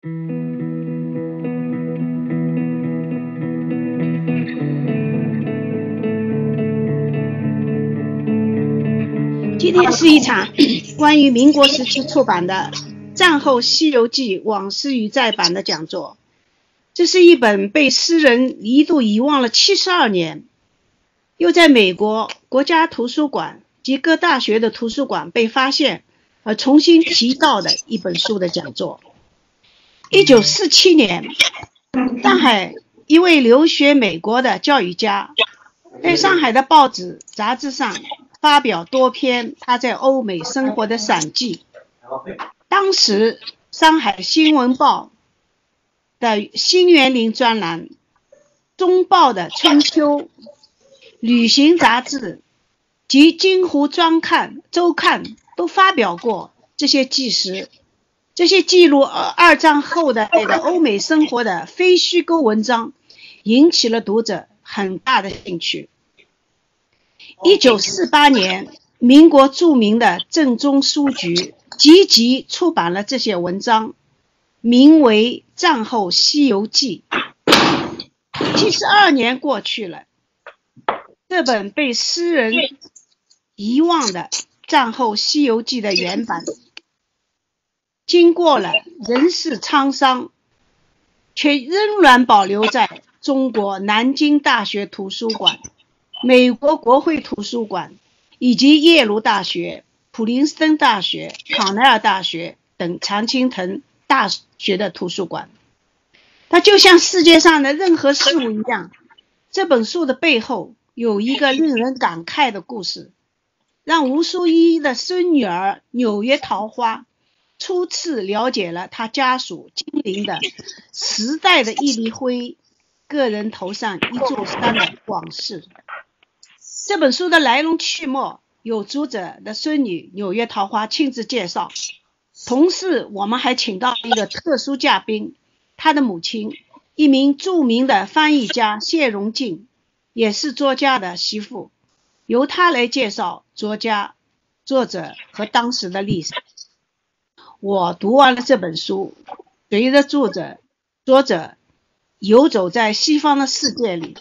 今天是一场关于民国时期出版的战后《西游记》往事与再版的讲座。这是一本被诗人一度遗忘了72年，又在美国国家图书馆及各大学的图书馆被发现而重新提到的一本书的讲座。1947年，上海一位留学美国的教育家在上海的报纸杂志上发表多篇他在欧美生活的散记。当时上海新闻报的新园林专栏、中报的春秋、旅行杂志及金湖周刊都发表过这些纪实。这些记录二战后的欧美生活的非虚构文章引起了读者很大的兴趣。1948年，民国著名的政中书局积极出版了这些文章，名为《战后西游记》。72年过去了，这本被诗人遗忘的《战后西游记》的原版，经过了人世沧桑，却仍然保留在中国南京大学图书馆、美国国会图书馆以及耶鲁大学、普林斯顿大学、康奈尔大学等常青藤大学的图书馆。它就像世界上的任何事物一样，这本书的背后有一个令人感慨的故事，让吴淑一的孙女儿纽约桃花初次了解了他家属精灵的时代的一粒灰，个人头上一座山的往事。这本书的来龙去脉有读者的孙女纽约桃花亲自介绍，同时我们还请到一个特殊嘉宾，他的母亲，一名著名的翻译家谢荣静，也是作家的媳妇，由他来介绍作家、作者和当时的历史。我读完了这本书，随着作者游走在西方的世界里，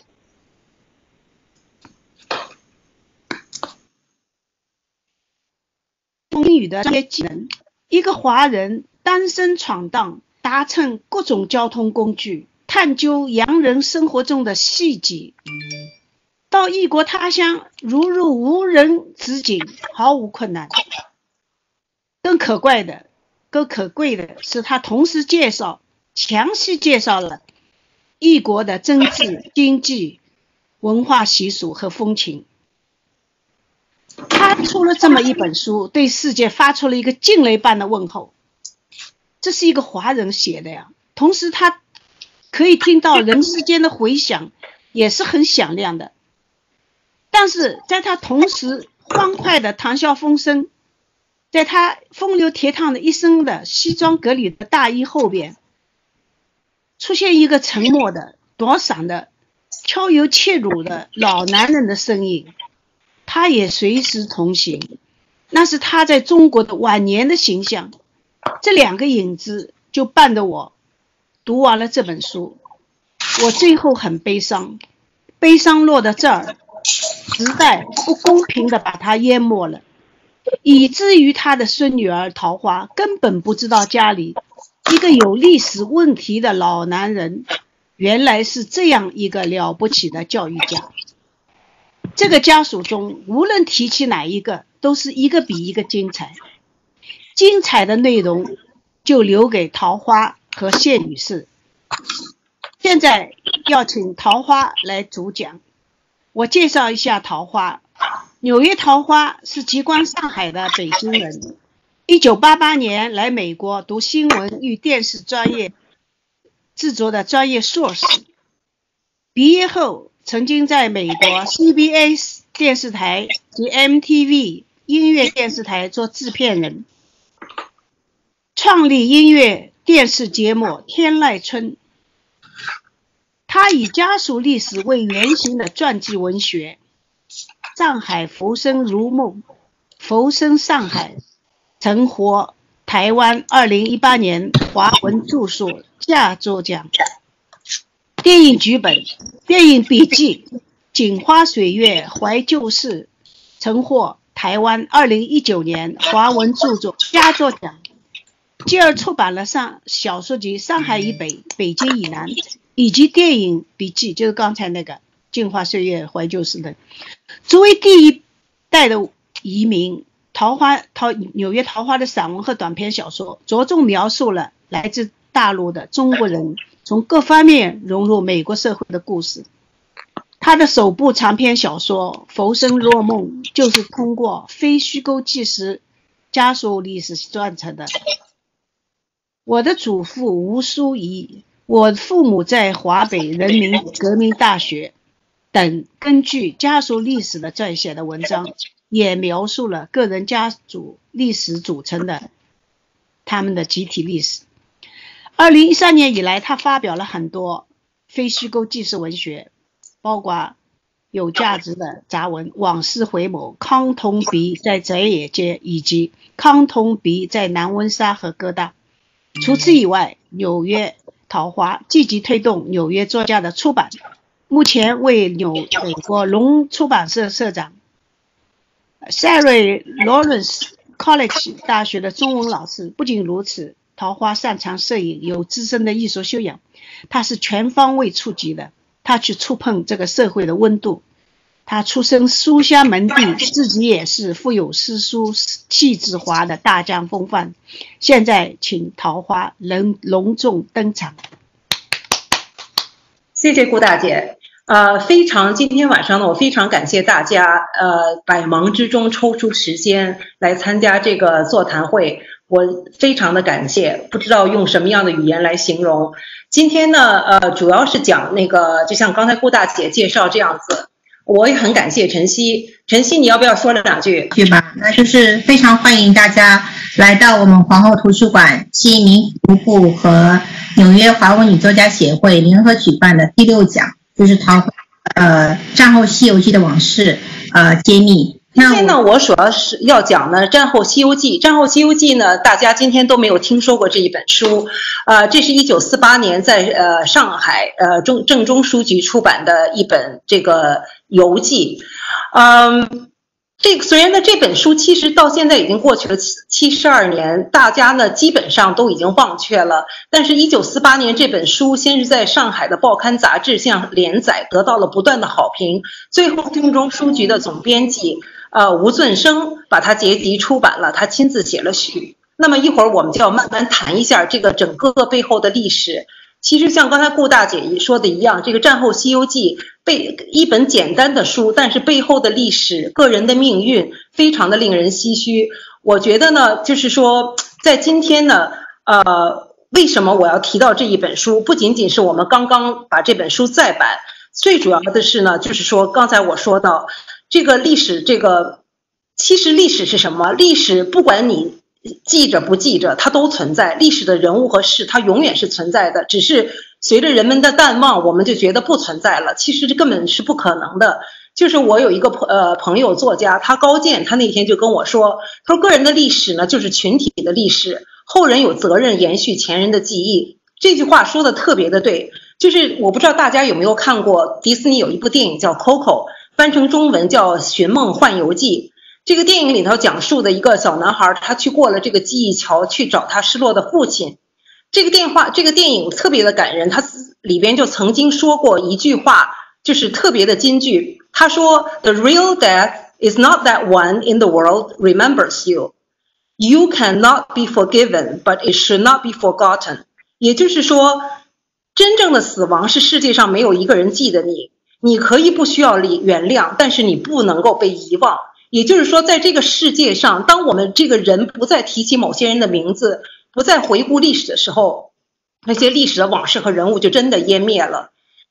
风雨的这些技能，一个华人单身闯荡，搭乘各种交通工具，探究洋人生活中的细节，到异国他乡如入无人之境，毫无困难。更可贵的是，他同时详细介绍了异国的政治、经济、文化习俗和风情。他出了这么一本书，对世界发出了一个惊雷般的问候。这是一个华人写的呀，同时他可以听到人世间的回响，也是很响亮的。但是在他同时欢快的谈笑风生，在他风流倜傥的一身的西装革履的大衣后边，出现一个沉默的、躲闪的、悄油怯辱的老男人的身影，他也随时同行，那是他在中国的晚年的形象。这两个影子就伴着我读完了这本书。我最后很悲伤，悲伤落到这儿，时代不公平地把他淹没了，以至于他的孙女儿桃花根本不知道家里一个有历史问题的老男人原来是这样一个了不起的教育家。这个家属中无论提起哪一个，都是一个比一个精彩。精彩的内容就留给桃花和谢女士。现在要请桃花来主讲。我介绍一下桃花。纽约桃花是籍贯上海的北京人，1988年来美国读新闻与电视专业制作的专业硕士。毕业后曾经在美国 CBS 电视台及 MTV 音乐电视台做制片人，创立音乐电视节目《天籁村》。他以家属历史为原型的传记文学《上海浮生如梦》、《浮生上海》曾获台湾2018年华文著述佳作奖。电影剧本、电影笔记《镜花水月怀旧事》曾获台湾2019年华文著作佳作奖。继而出版了小说集《上海以北、北京以南》，以及电影笔记，就是刚才那个《镜花水月怀旧事》的。作为第一代的移民，纽约桃花的散文和短篇小说着重描述了来自大陆的中国人从各方面融入美国社会的故事。他的首部长篇小说《浮生若梦》就是通过非虚构纪实家属历史撰成的。我的祖父吴淑仪，我父母在华北人民革命大学等根据家族历史的撰写的文章，也描述了个人家族历史组成的他们的集体历史。2013年以来，他发表了很多非虚构纪实文学，包括有价值的杂文《往事回眸》、康同鼻在宅野街以及康同鼻在南温莎和哥大。除此以外，纽约桃花积极推动纽约作家的出版，目前为美国龙出版社社长 Sarah Lawrence College 大学的中文老师。不仅如此，桃花擅长摄影，有自身的艺术修养，他是全方位触及的，他去触碰这个社会的温度。他出身书香门第，自己也是富有诗书气质华的大将风范。现在请桃花隆重登场。 谢谢顾大姐。今天晚上呢，我非常感谢大家，百忙之中抽出时间来参加这个座谈会，我非常的感谢，不知道用什么样的语言来形容。今天呢，主要是讲那个，就像刚才顾大姐介绍这样子。我也很感谢晨曦，你要不要说两句？ 对吧？那就是非常欢迎大家来到我们皇后图书馆新移民服务部和纽约华文女作家协会联合举办的第6讲，就是战后西游记的往事揭秘。 今天呢，我主要是要讲呢战后西游记。战后西游记呢，大家今天都没有听说过这一本书。这是1948年在上海正中书局出版的一本这个游记。虽然呢这本书其实到现在已经过去了72年，大家呢基本上都已经忘却了。但是1948年这本书先是在上海的报刊杂志上连载，得到了不断的好评。最后正中书局的总编辑吴尊生把它结集出版了，他亲自写了序。那么一会儿我们就要慢慢谈一下这个整个背后的历史。其实像刚才顾大姐说的一样，这个战后西游记一本简单的书，但是背后的历史、个人的命运非常的令人唏嘘。我觉得呢，就是说在今天呢，为什么我要提到这一本书？不仅仅是我们刚刚把这本书再版，最主要的是呢，就是说刚才我说到这个历史，其实历史是什么？历史不管你记着不记着，它都存在。历史的人物和事，它永远是存在的，只是随着人们的淡忘，我们就觉得不存在了。其实这根本是不可能的。就是我有一个朋友作家，他高健，他那天就跟我说，他说个人的历史呢，就是群体的历史，后人有责任延续前人的记忆。这句话说的特别的对。就是我不知道大家有没有看过迪士尼有一部电影叫 Coco， 翻成中文叫《寻梦幻游记》。这个电影里头讲述的一个小男孩，他去过了这个记忆桥去找他失落的父亲。这个电影特别的感人，他里边就曾经说过一句话，就是特别的金句。他说 The real death is not that one in the world remembers you. You cannot be forgiven, but it should not be forgotten. 也就是说，真正的死亡是世界上没有一个人记得你，你可以不需要原谅，但是你不能够被遗忘。也就是说，在这个世界上，当我们这个人不再提起某些人的名字，不再回顾历史的时候，那些历史的往事和人物就真的湮灭了。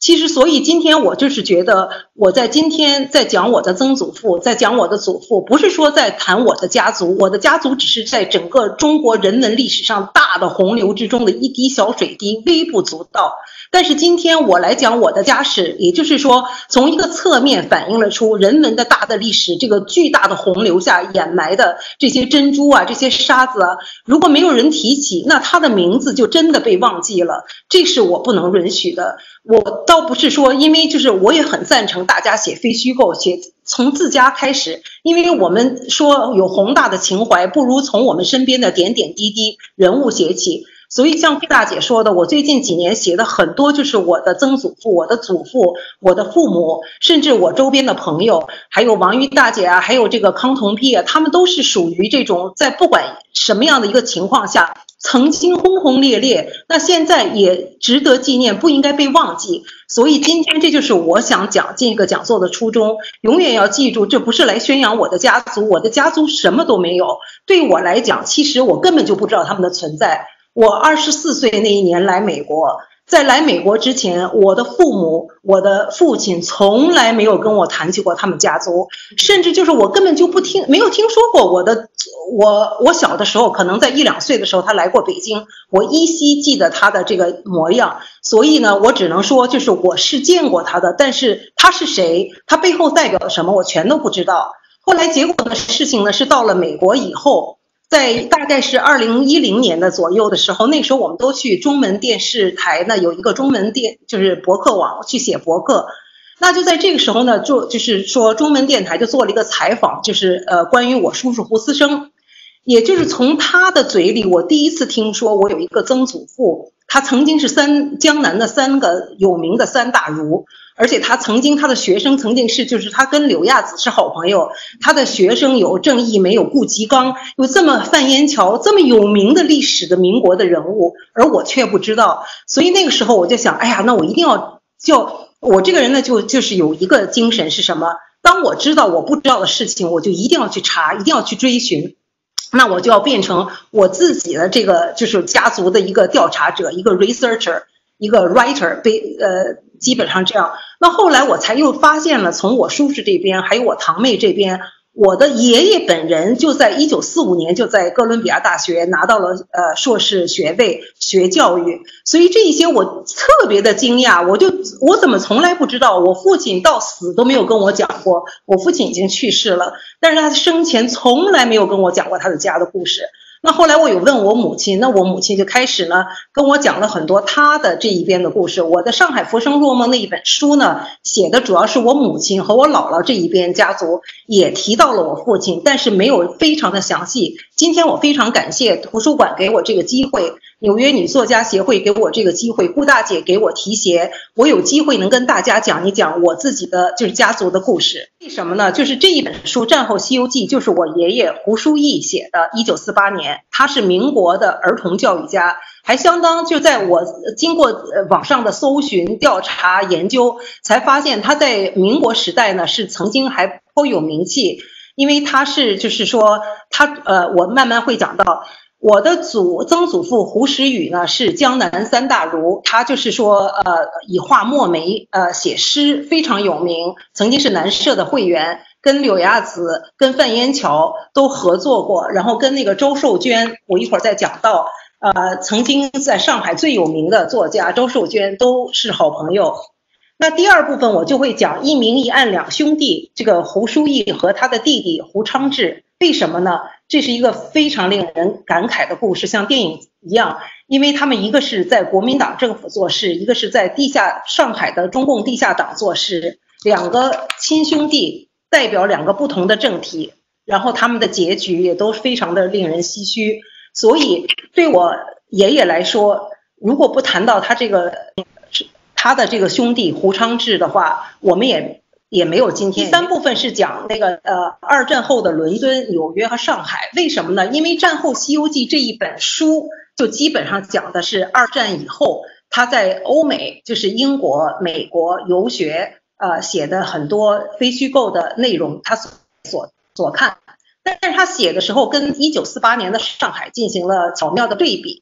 其实，所以今天我就是觉得，我在今天在讲我的曾祖父，在讲我的祖父，不是说在谈我的家族，我的家族只是在整个中国人文历史上大的洪流之中的一滴小水滴，微不足道。但是今天我来讲我的家史，也就是说，从一个侧面反映了出人文的大的历史，这个巨大的洪流下掩埋的这些珍珠啊，这些沙子啊，如果没有人提起，那它的名字就真的被忘记了，这是我不能允许的。我倒不是说，因为就是我也很赞成大家写非虚构，写从自家开始，因为我们说有宏大的情怀，不如从我们身边的点点滴滴人物写起。所以像顾大姐说的，我最近几年写的很多就是我的曾祖父、我的祖父、我的父母，甚至我周边的朋友，还有王玉大姐啊，还有这个康同批啊，他们都是属于这种在不管什么样的一个情况下曾经轰轰烈烈，那现在也值得纪念，不应该被忘记。所以今天这就是我想讲这个讲座的初衷，永远要记住，这不是来宣扬我的家族，我的家族什么都没有。对我来讲，其实我根本就不知道他们的存在。我24岁那一年来美国，在来美国之前，我的父母、我的父亲从来没有跟我谈起过他们家族，甚至就是我根本就没有听说过我小的时候，可能在1、2岁的时候他来过北京，我依稀记得他的这个模样，所以呢，我只能说就是我是见过他的，但是他是谁，他背后代表了什么，我全都不知道。后来结果的事情呢，是到了美国以后。在大概是2010年的左右的时候，那时候我们都去中文电视台呢，有一个中文就是博客网去写博客。那就在这个时候呢，就是说中文电台就做了一个采访，就是关于我叔叔胡思生，也就是从他的嘴里，我第一次听说我有一个曾祖父，他曾经是江南的3个有名的3大儒。而且他的学生曾经是，就是他跟柳亚子是好朋友，他的学生有郑义梅，有顾颉刚，有这么范烟桥这么有名的历史的民国的人物，而我却不知道。所以那个时候我就想，哎呀，那我一定要我这个人呢，就是有一个精神是什么？当我知道我不知道的事情，我就一定要去查，一定要去追寻。那我就要变成我自己的这个就是家族的一个调查者，一个 researcher。一个 writer 基本上这样。那后来我才又发现了，从我叔叔这边还有我堂妹这边，我的爷爷本人就在1945年就在哥伦比亚大学拿到了硕士学位学教育，所以这一些我特别的惊讶，我怎么从来不知道？我父亲到死都没有跟我讲过，我父亲已经去世了，但是他生前从来没有跟我讲过他的家的故事。那后来我有问我母亲，那我母亲就开始呢跟我讲了很多她的这一边的故事。我的《上海浮生若梦》那一本书呢，写的主要是我母亲和我姥姥这一边家族，也提到了我父亲，但是没有非常的详细。今天我非常感谢图书馆给我这个机会，纽约女作家协会给我这个机会，顾大姐给我提携，我有机会能跟大家讲一讲我自己的就是家族的故事。为什么呢？就是这一本书《战后西游记》就是我爷爷胡书义写的，1948年，他是民国的儿童教育家，还相当就在我经过网上的搜寻调查研究，才发现他在民国时代呢是曾经还颇有名气，因为他是就是说我慢慢会讲到。我的曾祖父胡石宇呢是江南3大儒，他就是说以画墨梅写诗非常有名，曾经是南社的会员，跟柳亚子跟范烟桥都合作过，然后跟那个周寿娟，我一会儿再讲到曾经在上海最有名的作家周寿娟都是好朋友。那第二部分我就会讲一明一暗两兄弟，这个胡书义和他的弟弟胡昌志。为什么呢？这是一个非常令人感慨的故事，像电影一样，因为他们一个是在国民党政府做事，一个是在上海的中共地下党做事，两个亲兄弟代表两个不同的政体，然后他们的结局也都非常的令人唏嘘。所以对我爷爷来说，如果不谈到他的这个兄弟胡昌志的话，我们也没有今天。第3部分是讲那个二战后的伦敦、纽约和上海。为什么呢？因为战后《西游记》这一本书就基本上讲的是二战以后他在欧美，就是英国、美国游学写的很多非虚构的内容，他所看。但是他写的时候跟1948年的上海进行了巧妙的对比。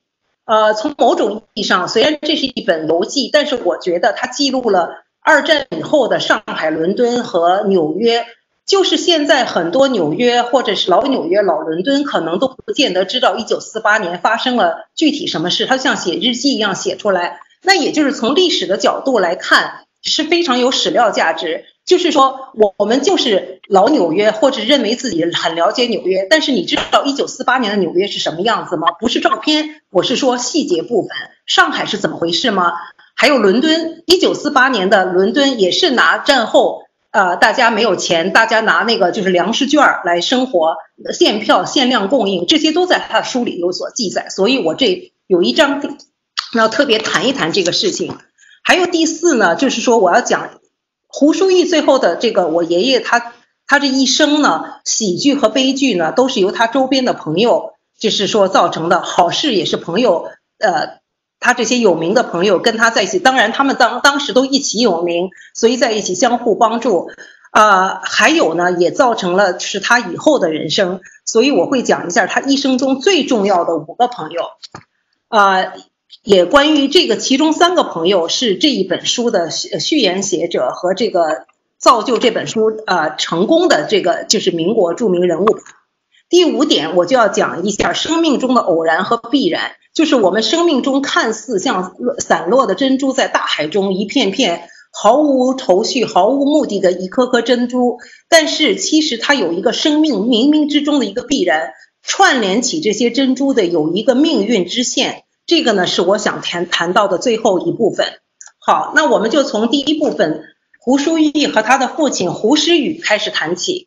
从某种意义上，虽然这是一本游记，但是我觉得它记录了二战以后的上海、伦敦和纽约。就是现在很多纽约或者是老纽约、老伦敦可能都不见得知道1948年发生了具体什么事，它像写日记一样写出来。那也就是从历史的角度来看是非常有史料价值。就是说我们就是老纽约，或者认为自己很了解纽约，但是你知道1948年的纽约是什么样子吗？不是照片，我是说细节部分。上海是怎么回事吗？还有伦敦，1948年的伦敦也是拿战后大家没有钱，大家拿那个就是粮食券来生活，限票限量供应，这些都在他的书里有所记载。所以我这有一章要特别谈一谈这个事情。还有第四呢，就是说我要讲胡舒毅最后的这个，我爷爷他这一生呢，喜剧和悲剧呢都是由他周边的朋友就是说造成的，好事也是朋友他这些有名的朋友跟他在一起，当然他们当时都一起有名，所以在一起相互帮助。还有呢，也造成了就是他以后的人生，所以我会讲一下他一生中最重要的5个朋友。也关于这个，其中3个朋友是这一本书的序言写者和这个造就这本书成功的这个就是民国著名人物。第5点我就要讲一下生命中的偶然和必然，就是我们生命中看似像散落的珍珠在大海中一片片毫无头绪毫无目的的一颗颗珍珠，但是其实它有一个生命冥冥之中的一个必然，串联起这些珍珠的有一个命运之线。这个呢是我想谈到的最后一部分。好，那我们就从第一部分胡舒毅和他的父亲胡诗宇开始谈起。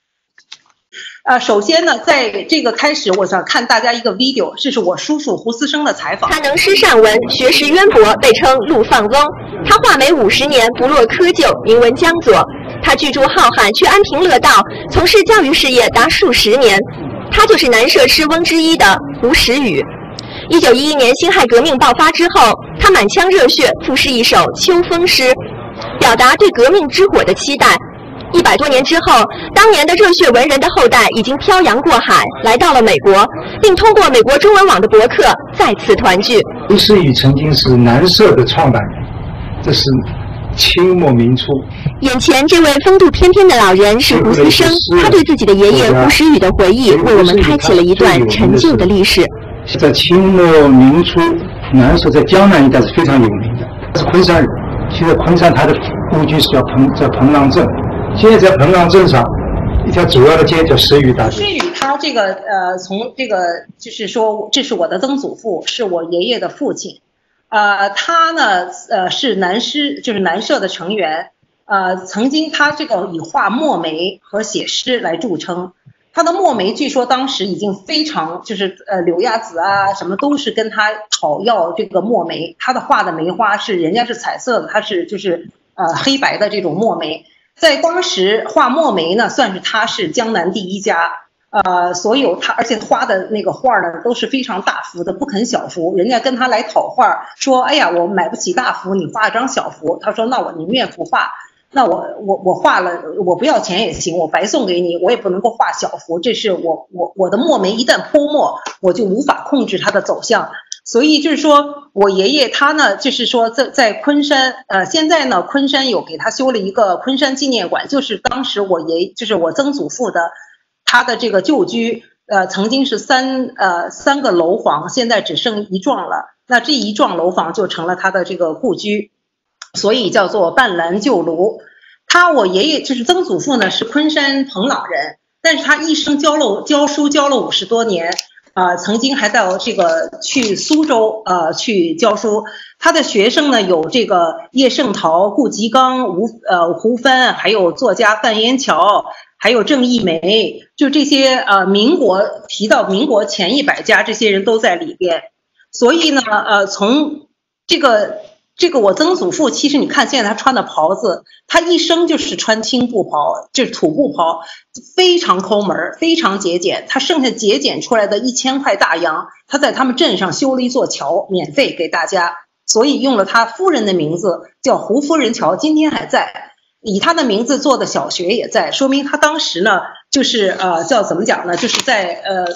首先呢，在这个开始，我想看大家一个 video， 这是我叔叔胡思生的采访。 他能诗善文，学识渊博，被称陆放翁。他画眉50年，不落窠臼，名闻江左。他巨著浩瀚，却安贫乐道，从事教育事业达数10年。他就是南社诗翁之一的胡时宇。1911年辛亥革命爆发之后，他满腔热血赋诗一首《秋风》诗，表达对革命之火的期待。100多年之后，当年的热血文人的后代已经漂洋过海，来到了美国，并通过美国中文网的博客再次团聚。 胡时宇曾经是南社的创办人，这是清末民初。 眼前这位风度翩翩的老人是胡思生，他对自己的爷爷胡时宇的回忆，为我们开启了一段陈旧的历史。 在清末民初，南社在江南一带是非常有名的，他是昆山人。现在昆山他的故居是在彭浪镇，现在在彭浪镇上一条主要的街叫时宇大街。 时宇他这个从这个就是说，这是我的曾祖父，是我爷爷的父亲。他呢是南社的成员。曾经他这个以画墨梅和写诗来著称。他的墨梅据说当时已经非常就是柳亚子啊什么都是跟他讨要这个墨梅，他的画的梅花是人家是彩色的，他是就是黑白的这种墨梅，在当时画墨梅呢算是他是江南第一家。所有他而且画的那个画呢都是非常大幅的，不肯小幅，人家跟他来讨画说，哎呀我买不起大幅，你画一张小幅，他说那我宁愿不画，那我画了，我不要钱也行，我白送给你，我也不能够画小幅，这是我的墨梅一旦泼墨，我就无法控制它的走向。所以就是说我爷爷他呢，就是说在昆山，现在呢昆山有给他修了一个昆山纪念馆，就是当时就是我曾祖父的他的这个旧居，曾经是三个楼房，现在只剩1幢了，那这1幢楼房就成了他的这个故居。所以叫做半栏旧庐。我爷爷就是曾祖父呢是昆山彭朗人，但是他一生教书教了50多年，曾经还到这个去苏州去教书。他的学生呢有这个叶圣陶、顾颉刚、胡帆，还有作家范延桥，还有郑义梅，就这些提到民国前100家，这些人都在里边。所以呢从这个我曾祖父，其实你看现在他穿的袍子，他一生就是穿青布袍，就是土布袍，非常抠门，非常节俭。他剩下节俭出来的1000块大洋，他在他们镇上修了一座桥，免费给大家，所以用了他夫人的名字叫胡夫人桥，今天还在。以他的名字做的小学也在，说明他当时呢就是叫怎么讲呢，就是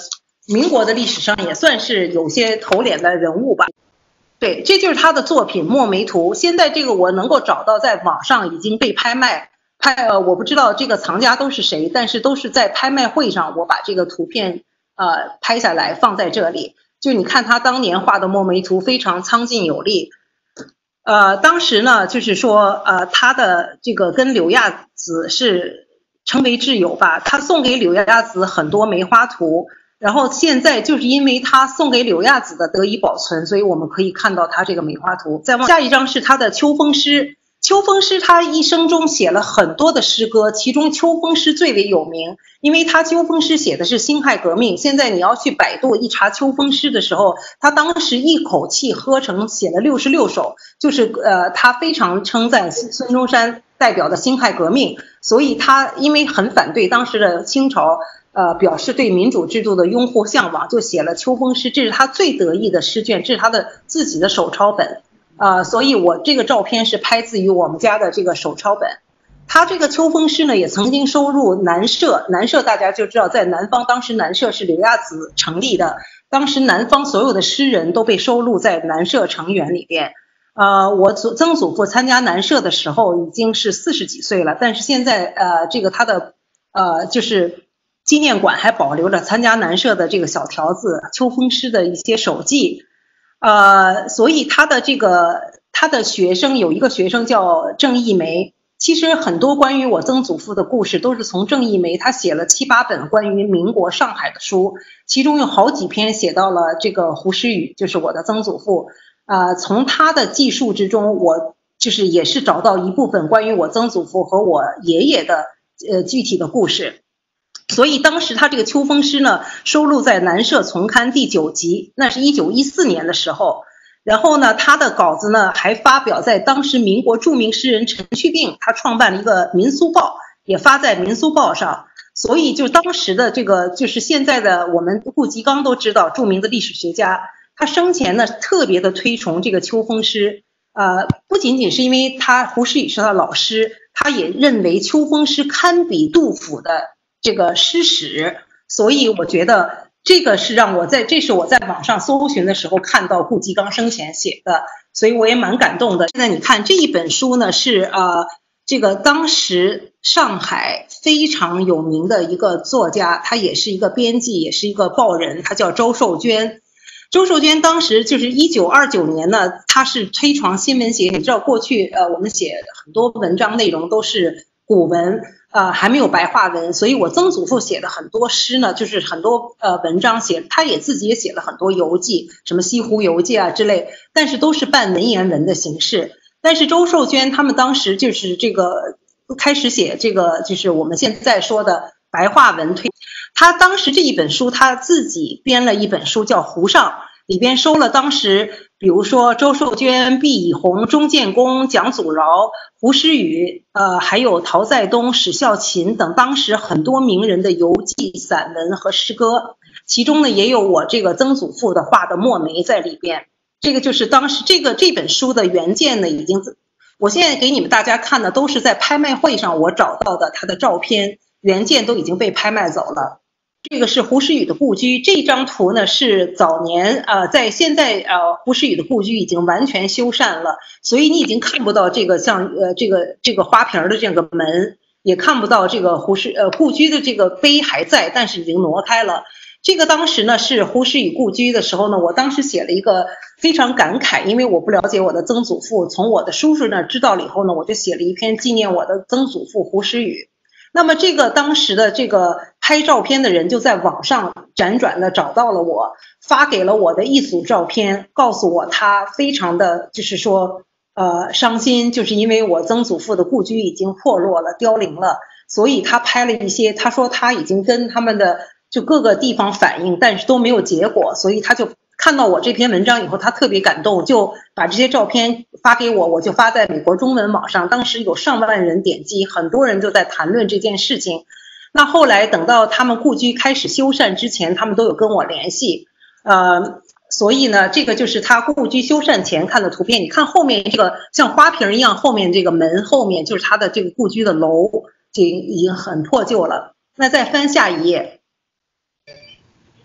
民国的历史上也算是有些头脸的人物吧。对，这就是他的作品《墨梅图》。现在这个我能够找到，在网上已经被拍卖，我不知道这个藏家都是谁，但是都是在拍卖会上，我把这个图片拍下来放在这里。就你看他当年画的墨梅图非常苍劲有力。当时呢，就是说他的这个跟柳亚子是成为挚友吧，他送给柳亚子很多梅花图。然后现在就是因为他送给柳亚子的得以保存，所以我们可以看到他这个梅花图。再往下一张是他的秋风诗。秋风诗他一生中写了很多的诗歌，其中秋风诗最为有名，因为他秋风诗写的是辛亥革命。现在你要去百度一查秋风诗的时候，他当时一口气喝成写了66首，就是他非常称赞孙中山代表的辛亥革命，所以他因为很反对当时的清朝表示对民主制度的拥护向往，就写了秋风诗，这是他最得意的诗卷，这是他的自己的手抄本。所以我这个照片是拍自于我们家的这个手抄本。他这个秋风诗呢，也曾经收入南社。南社大家就知道，在南方，当时南社是柳亚子成立的，当时南方所有的诗人都被收录在南社成员里边。我曾祖父参加南社的时候已经是40几岁了，但是现在这个他的就是纪念馆还保留着参加南社的这个小条子、秋风诗的一些手记。所以他的学生有一个学生叫郑一梅。其实很多关于我曾祖父的故事都是从郑一梅，他写了7、8本关于民国上海的书，其中有好几篇写到了这个胡诗宇，就是我的曾祖父。从他的记述之中，我就是也是找到一部分关于我曾祖父和我爷爷的具体的故事。所以当时他这个秋风诗呢，收录在南社丛刊第9集，那是1914年的时候。然后呢，他的稿子呢还发表在当时民国著名诗人陈去病，他创办了一个民俗报，也发在民俗报上。所以就当时的这个就是现在的我们顾颉刚都知道，著名的历史学家，他生前呢特别的推崇这个秋风诗。不仅仅是因为胡诗宇是他的老师，他也认为秋风诗堪比杜甫的这个诗史。所以我觉得这个是这是我在网上搜寻的时候看到顾颉刚生前写的，所以我也蛮感动的。现在你看这一本书呢，是这个当时上海非常有名的一个作家，他也是一个编辑，也是一个报人，他叫周寿娟。周寿娟当时就是1929年呢，他是推崇新文学。你知道过去我们写很多文章内容都是古文，还没有白话文，所以我曾祖父写的很多诗呢，就是很多文章他也自己也写了很多游记，什么西湖游记啊之类，但是都是半文言文的形式。但是周寿娟他们当时就是这个开始写这个就是我们现在说的白话文推。他当时这一本书他自己编了一本书叫《湖上》，里边收了当时比如说周寿娟、毕以红、钟建功、蒋祖尧、胡诗宇还有陶在东、史孝勤等当时很多名人的游记、散文和诗歌，其中呢也有我这个曾祖父的画的墨梅在里边。这个就是当时这本书的原件呢，已经我现在给你们大家看的都是在拍卖会上我找到的他的照片，原件都已经被拍卖走了。这个是胡诗宇的故居，这张图呢是早年在现在胡诗宇的故居已经完全修缮了，所以你已经看不到这个像这个花瓶的这个门，也看不到这个故居的这个碑还在，但是已经挪开了。这个当时呢是胡诗宇故居的时候呢，我当时写了一个非常感慨，因为我不了解我的曾祖父，从我的叔叔那知道了以后呢，我就写了一篇纪念我的曾祖父胡诗宇。那么这个当时的这个拍照片的人就在网上辗转的找到了我，发给了我的一组照片，告诉我他非常的就是说伤心，就是因为我曾祖父的故居已经破落了、凋零了，所以他拍了一些，他说他已经跟他们的就各个地方反映，但是都没有结果，所以他就看到我这篇文章以后，他特别感动，就把这些照片发给我，我就发在美国中文网上，当时有上万人点击，很多人就在谈论这件事情。那后来等到他们故居开始修缮之前，他们都有跟我联系，所以呢，这个就是他故居修缮前看的图片。你看后面这个像花瓶一样，后面这个门后面就是他的这个故居的楼，这已经很破旧了。那再翻下一页。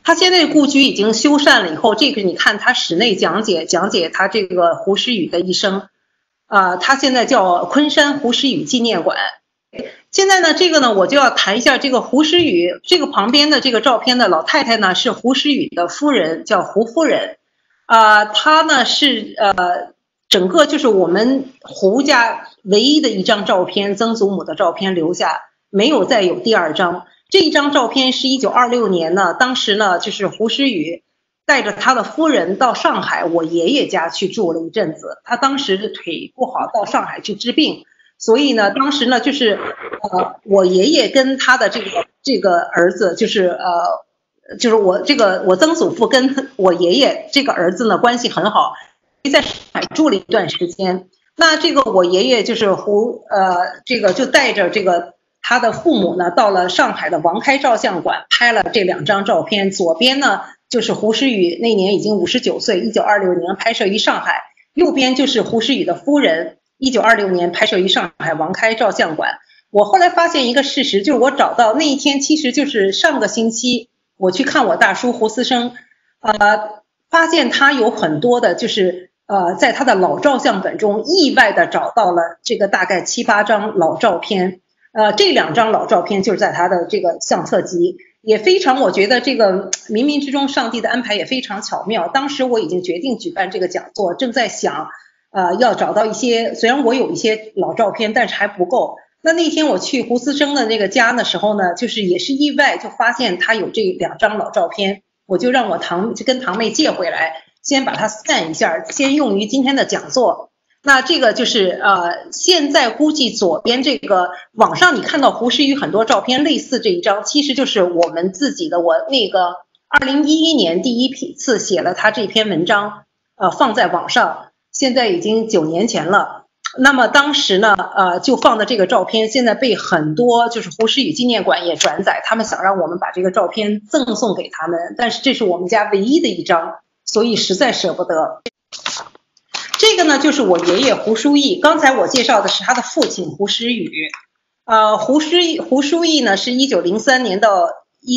他现在故居已经修缮了以后，这个你看他室内讲解他这个胡诗宇的一生，他现在叫昆山胡诗宇纪念馆。现在呢，这个呢我就要谈一下这个胡诗宇，这个旁边的这个照片的老太太呢是胡诗宇的夫人，叫胡夫人。她呢是整个就是我们胡家唯一的一张照片，曾祖母的照片留下，没有再有第二张。这一张照片是1926年呢，当时呢就是胡诗宇带着他的夫人到上海我爷爷家去住了一阵子，他当时的腿不好，到上海去治病，所以呢当时呢就是我爷爷跟他的这个儿子就是我曾祖父跟我爷爷这个儿子呢关系很好，在上海住了一段时间。那这个我爷爷就是就带着这个他的父母呢到了上海的王开照相馆拍了这2张照片。左边呢就是胡诗宇那年已经59岁，1926年拍摄于上海，右边就是胡诗宇的夫人，1926年拍摄于上海王开照相馆。我后来发现一个事实，就是我找到那一天其实就是上个星期我去看我大叔胡思生，发现他有很多的就是在他的老照相本中意外的找到了这个大概7、8张老照片。这2张老照片就是在他的这个相册集，也非常，我觉得这个冥冥之中上帝的安排也非常巧妙。当时我已经决定举办这个讲座，正在想要找到一些，虽然我有一些老照片但是还不够。那天我去胡思生的那个家的时候呢，就是也是意外就发现他有这2张老照片，我就让我跟堂妹借回来，先把它scan一下，先用于今天的讲座。那这个就是现在估计左边这个网上你看到胡诗宇很多照片类似这一张，其实就是我们自己的，我那个2011年第一次写了他这篇文章放在网上，现在已经9年前了。那么当时呢就放的这个照片现在被很多就是胡诗宇纪念馆也转载，他们想让我们把这个照片赠送给他们，但是这是我们家唯一的一张，所以实在舍不得。这个呢就是我爷爷胡书义，刚才我介绍的是他的父亲胡诗宇。胡书义呢是1903年到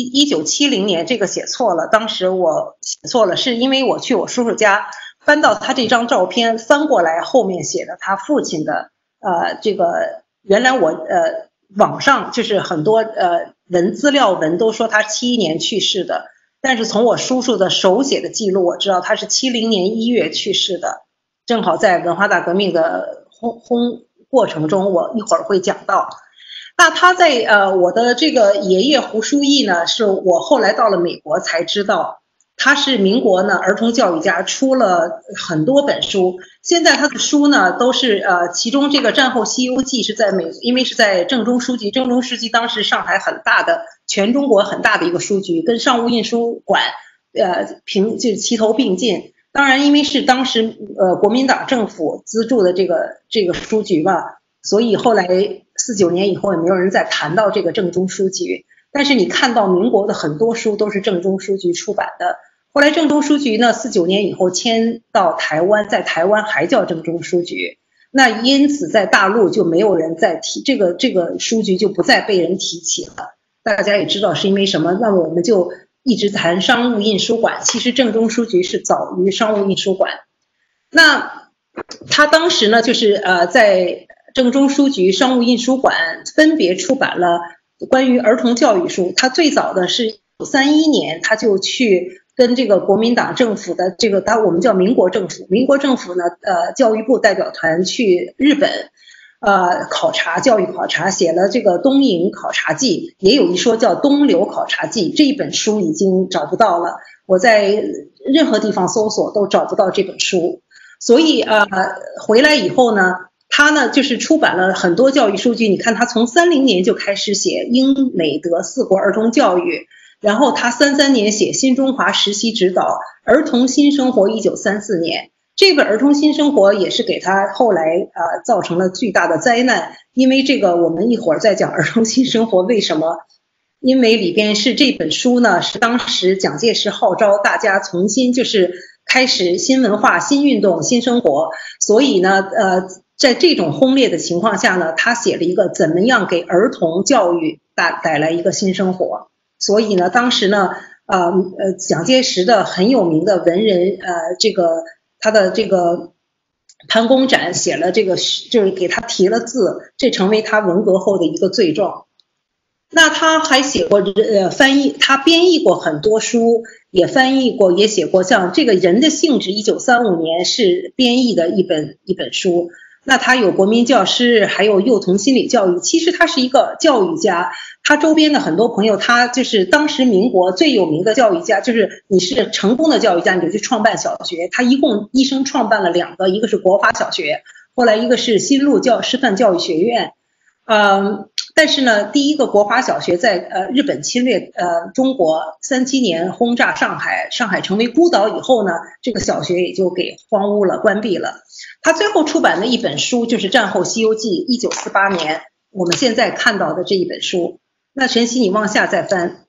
1970年，这个写错了，当时我写错了，是因为我去我叔叔家翻到他这张照片，翻过来后面写的他父亲的这个原来我网上就是很多资料文都说他71年去世的，但是从我叔叔的手写的记录我知道他是70年1月去世的，正好在文化大革命的轰过程中，我一会儿会讲到。那他在我的这个爷爷胡书义呢，是我后来到了美国才知道，他是民国呢儿童教育家，出了很多本书。现在他的书呢都是其中这个战后西游记是在因为是在正中书局，正中书局当时上海很大的全中国很大的一个书局，跟商务印书馆就齐头并进。当然因为是当时国民党政府资助的这个书局吧，所以后来49年以后也没有人再谈到这个正中书局。但是你看到民国的很多书都是正中书局出版的，后来正中书局呢49年以后迁到台湾，在台湾还叫正中书局，那因此在大陆就没有人再提这个书局，就不再被人提起了。大家也知道是因为什么，那么我们就一直谈商务印书馆，其实正中书局是早于商务印书馆。那他当时呢就是在正中书局、商务印书馆分别出版了关于儿童教育书。他最早的是1931年他就去跟这个国民党政府的这个我们叫民国政府呢教育部代表团去日本教育考察，写了这个东瀛考察记，也有一说叫东流考察记。这一本书已经找不到了，我在任何地方搜索都找不到这本书。所以回来以后呢，他呢就是出版了很多教育书籍。你看他从30年就开始写英美德4国儿童教育，然后他33年写新中华实习指导儿童新生活1934年。这本儿童新生活也是给他后来造成了巨大的灾难，因为这个我们一会儿再讲儿童新生活为什么，因为里边是这本书呢是当时蒋介石号召大家重新就是开始新文化、新运动、新生活，所以呢在这种轰烈的情况下呢，他写了一个怎么样给儿童教育带来一个新生活。所以呢当时呢蒋介石的很有名的文人，他的这个潘公展写了这个，就是给他题了字，这成为他文革后的一个罪状。那他还写过翻译，他编译过很多书，也翻译过，也写过像这个人的性质，1935年是编译的一本书。那他有国民教师，还有幼童心理教育，其实他是一个教育家。他周边的很多朋友，他就是当时民国最有名的教育家，就是你是成功的教育家，你就去创办小学。他一生创办了2个，一个是国华小学，后来一个是新路师范教育学院。但是呢，第一个国华小学在日本侵略中国37年轰炸上海，上海成为孤岛以后呢，这个小学也就给荒芜了，关闭了。他最后出版的一本书就是战后西游记，1948年我们现在看到的这一本书。那晨曦你往下再翻，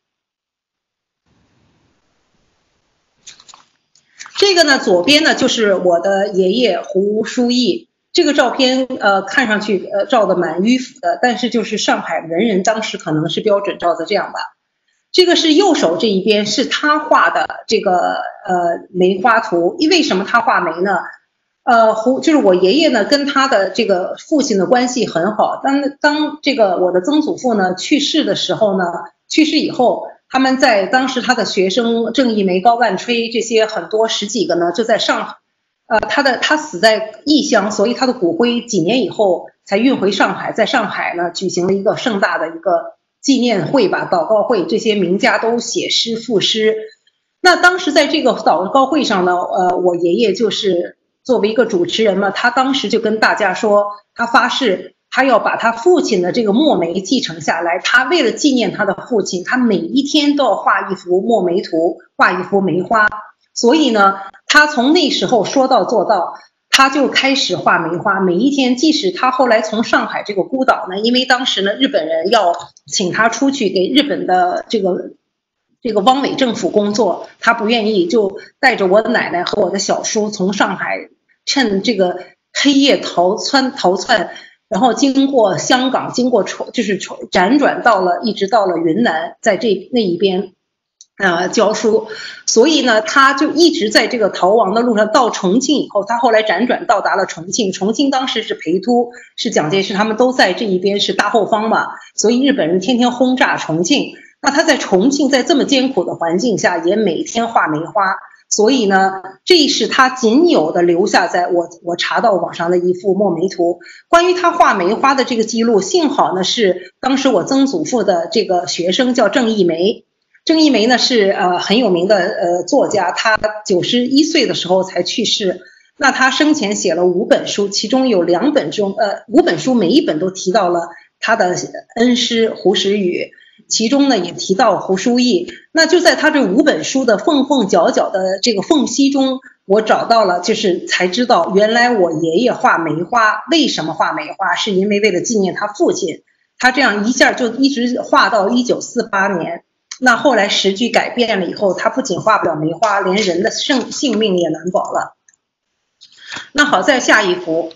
这个呢左边呢就是我的爷爷胡书义。这个照片看上去照的蛮迂腐的，但是就是上海文人当时可能是标准照的这样吧。这个是右手这一边是他画的这个梅花图。为什么他画梅呢？就是我爷爷呢跟他的这个父亲的关系很好。当这个我的曾祖父呢去世的时候呢，去世以后，他们在当时他的学生郑一梅、高万吹这些很多10几个呢就在上海。他死在异乡，所以他的骨灰几年以后才运回上海，在上海呢举行了一个盛大的一个纪念会吧，祷告会，这些名家都写诗赋诗。那当时在这个祷告会上呢，我爷爷就是作为一个主持人嘛，他当时就跟大家说，他发誓他要把他父亲的这个墨梅继承下来，他为了纪念他的父亲，他每一天都要画一幅墨梅图，画一幅梅花。所以呢，他从那时候说到做到，他就开始画梅花。每一天，即使他后来从上海这个孤岛呢，因为当时呢日本人要请他出去给日本的这个汪伪政府工作，他不愿意，就带着我奶奶和我的小叔从上海趁这个黑夜逃窜，然后经过香港，经过就是辗转一直到了云南，在那一边教书。所以呢他就一直在这个逃亡的路上，到重庆以后，他后来辗转到达了重庆。重庆当时是陪都，是蒋介石他们都在这一边，是大后方嘛，所以日本人天天轰炸重庆。那他在重庆在这么艰苦的环境下也每天画梅花，所以呢这是他仅有的留下在我查到网上的一幅墨梅图。关于他画梅花的这个记录，幸好呢是当时我曾祖父的这个学生叫郑一梅。郑一梅呢是很有名的作家，他91岁的时候才去世。那他生前写了5本书，其中有2本中5本书每一本都提到了他的恩师胡石宇，其中呢也提到胡书义。那就在他这5本书的缝缝角角的这个缝隙中，我找到了，就是才知道原来我爷爷画梅花，为什么画梅花，是因为为了纪念他父亲。他这样一下就一直画到1948年。那后来时局改变了以后，他不仅画不了梅花，连人的性命也难保了。那好，再下一幅。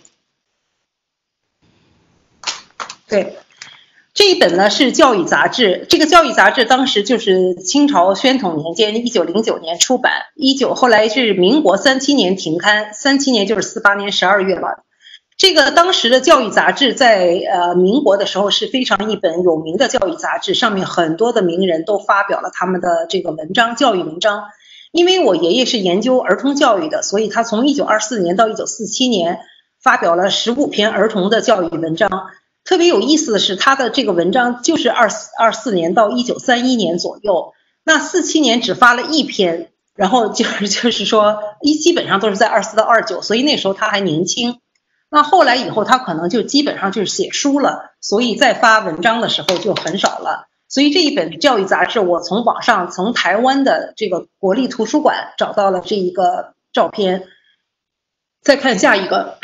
对，这一本呢是教育杂志。这个教育杂志当时就是清朝宣统年间1909年出版，后来是民国37年停刊，37年就是48年12月了。这个当时的教育杂志在民国的时候是非常一本有名的教育杂志，上面很多的名人都发表了他们的这个文章，教育文章。因为我爷爷是研究儿童教育的，所以他从1924年到1947年发表了15篇儿童的教育文章。特别有意思的是，他的这个文章就是24年到1931年左右，那47年只发了1篇，然后就是说基本上都是在24到29，所以那时候他还年轻。那后来以后他可能就基本上就是写书了，所以在发文章的时候就很少了。所以这一本教育杂志，我从网上从台湾的这个国立图书馆找到了这一个照片。再看下一个。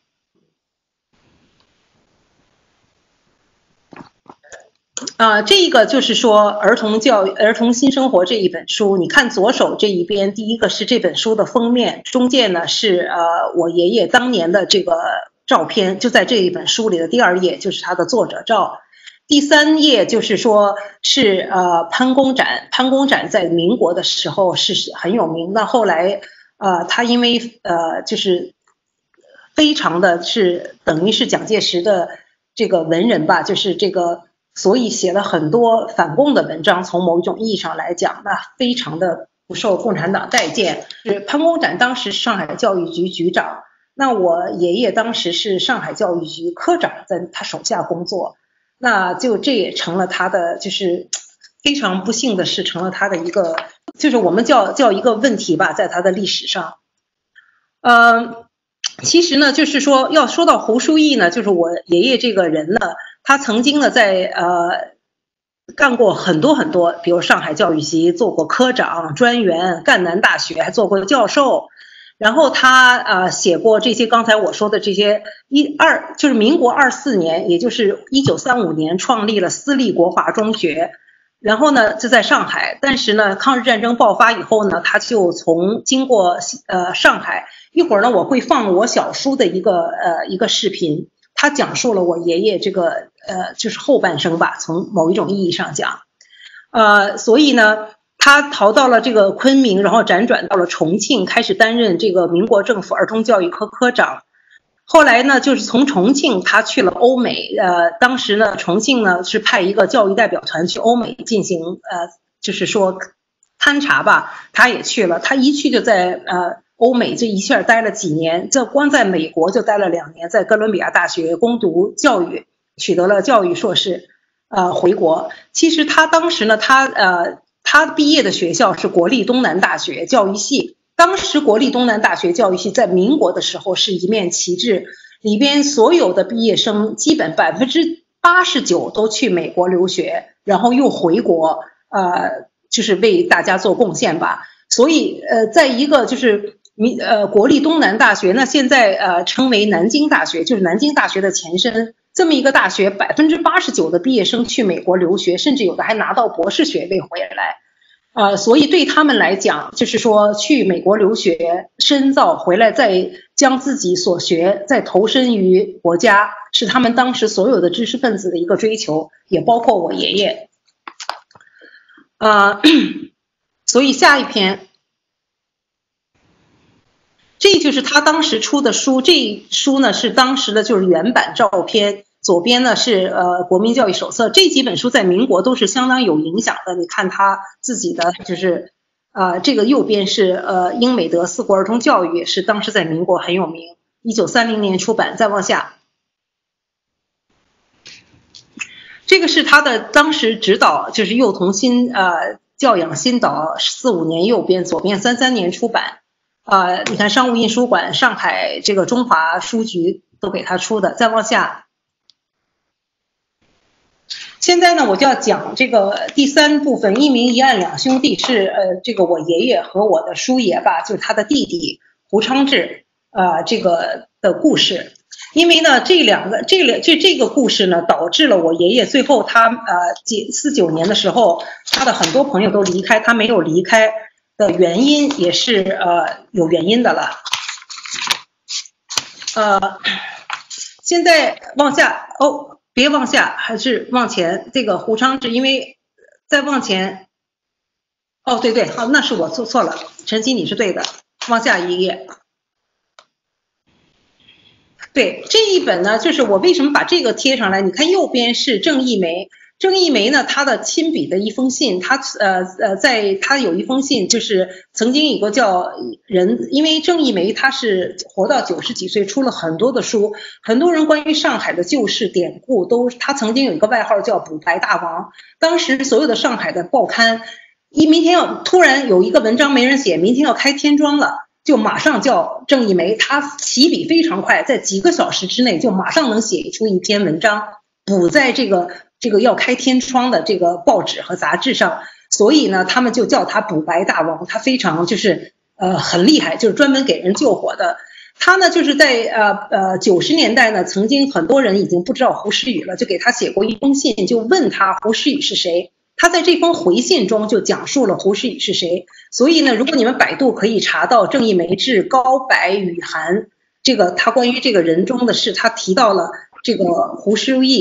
这一个就是说儿童新生活这一本书，你看左手这一边，第一个是这本书的封面，中间呢是我爷爷当年的这个照片，就在这一本书里的第2页，就是他的作者照。 第3页就是说是潘公展，潘公展在民国的时候是很有名，那后来他因为就是非常的是等于是蒋介石的这个文人吧，就是这个，所以写了很多反共的文章，从某一种意义上来讲，那非常的不受共产党待见。是潘公展当时是上海教育局局长，那我爷爷当时是上海教育局科长，在他手下工作，那就这也成了他的，就是非常不幸的是成了他的一个，就是我们叫一个问题吧，在他的历史上。其实呢，就是说要说到胡书义呢，就是我爷爷这个人呢，他曾经呢在干过很多，比如上海教育局做过科长、专员，赣南大学还做过教授。然后他写过这些刚才我说的这些就是民国24年，也就是1935年创立了私立国华中学，然后呢就在上海，但是呢抗日战争爆发以后呢，他就经过上海，一会儿呢我会放我小叔的一个视频，他讲述了我爷爷这个就是后半生吧，从某一种意义上讲，所以呢他逃到了这个昆明，然后辗转到了重庆，开始担任这个民国政府儿童教育科科长。后来呢，就是从重庆他去了欧美，当时呢，重庆呢是派一个教育代表团去欧美进行就是说勘察吧，他也去了，他一去就在欧美这一下待了几年，这光在美国就待了2年，在哥伦比亚大学攻读教育，取得了教育硕士，回国。其实他当时呢，他毕业的学校是国立东南大学教育系，当时国立东南大学教育系在民国的时候是一面旗帜，里边所有的毕业生基本89%都去美国留学，然后又回国，就是为大家做贡献吧。所以在一个就是国立东南大学，那现在称为南京大学，就是南京大学的前身。这么一个大学，89%的毕业生去美国留学，甚至有的还拿到博士学位回来，所以对他们来讲，就是说去美国留学深造回来，再将自己所学再投身于国家，是他们当时所有的知识分子的一个追求，也包括我爷爷。所以下一篇，这就是他当时出的书，这书呢是当时的就是原版照片，左边呢是国民教育手册，这几本书在民国都是相当有影响的。你看他自己的就是这个右边是英美德4国儿童教育，是当时在民国很有名，1930年出版。再往下，这个是他的当时指导，就是幼童教养新导45年，右边，左边33年出版。你看商务印书馆、上海这个中华书局都给他出的。再往下，现在呢我就要讲这个第3部分，一明一暗两兄弟，是这个我爷爷和我的叔爷吧，就是他的弟弟胡昌志这个的故事。因为呢这个故事呢导致了我爷爷最后他49年的时候，他的很多朋友都离开，他没有离开的原因也是有原因的了。现在往下别往下，还是往前。这个胡昌志，因为再往前，对，好，那是我做错了，陈曦你是对的，往下一页。对，这一本呢，就是我为什么把这个贴上来？你看右边是郑一梅。郑一梅呢，他的亲笔的一封信，他有一封信，就是曾经有个叫人，因为郑一梅他是活到90几岁，出了很多的书，很多人关于上海的旧事典故他曾经有一个外号叫补白大王。当时所有的上海的报刊，明天突然有一个文章没人写，明天要开天庄了，就马上叫郑一梅，他起笔非常快，在几个小时之内就马上能写出一篇文章，补在这个要开天窗的这个报纸和杂志上，所以呢他们就叫他补白大王。他非常就是很厉害，就是专门给人救火的。他呢就是在90年代呢，曾经很多人已经不知道胡适语了，就给他写过一封信，就问他胡适语是谁。他在这封回信中就讲述了胡适语是谁。所以呢，如果你们百度可以查到郑一梅致高白羽涵，这个他关于这个人中的事，他提到了这个胡适义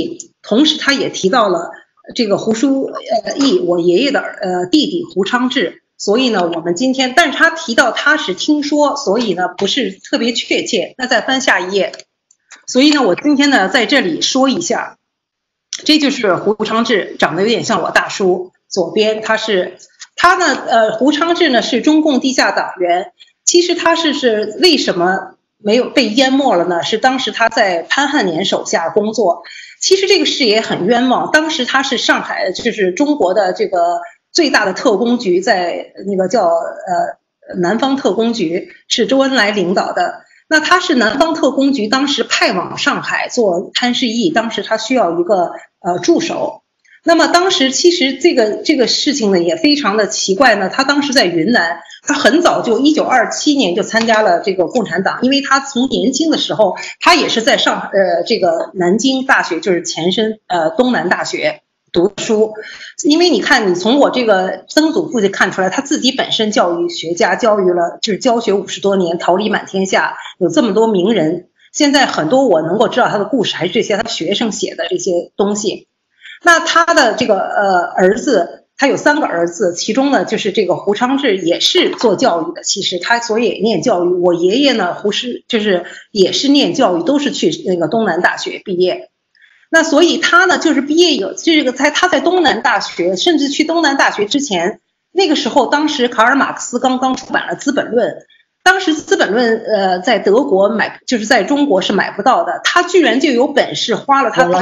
同时他也提到了这个胡书义，我爷爷的弟弟胡昌志。所以呢，我们今天，但是他提到他是听说，所以呢不是特别确切。那再翻下一页，所以呢，我今天呢在这里说一下，这就是胡昌志，长得有点像我大叔。左边他呢，胡昌志呢是中共地下党员。其实他是为什么没有被淹没了呢？是当时他在潘汉年手下工作。其实这个事也很冤枉，当时他是上海，就是中国的这个最大的特工局，在那个叫南方特工局，是周恩来领导的。那他是南方特工局当时派往上海做潘世义，当时他需要一个助手。那么当时其实这个事情呢也非常的奇怪呢，他当时在云南，他很早就1927年就参加了这个共产党，因为他从年轻的时候他也是在上海这个南京大学，就是前身东南大学读书。因为你看，你从我这个曾祖父就看出来，他自己本身教育学家，教育了就是教学50多年，桃李满天下，有这么多名人。现在很多我能够知道他的故事，还是这些他学生写的这些东西。那他的这个儿子，他有3个儿子，其中呢就是这个胡昌志也是做教育的，其实他所以也念教育。我爷爷呢胡适就是也是念教育，都是去那个东南大学毕业。那所以他呢就是毕业有这个他在东南大学，甚至去东南大学之前，那个时候当时卡尔马克思刚刚出版了《资本论》，当时《资本论》在德国就是在中国是买不到的，他居然就有本事花了他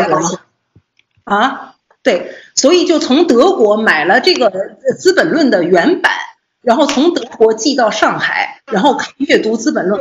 对，所以就从德国买了这个《资本论》的原版，然后从德国寄到上海，然后阅读《资本论》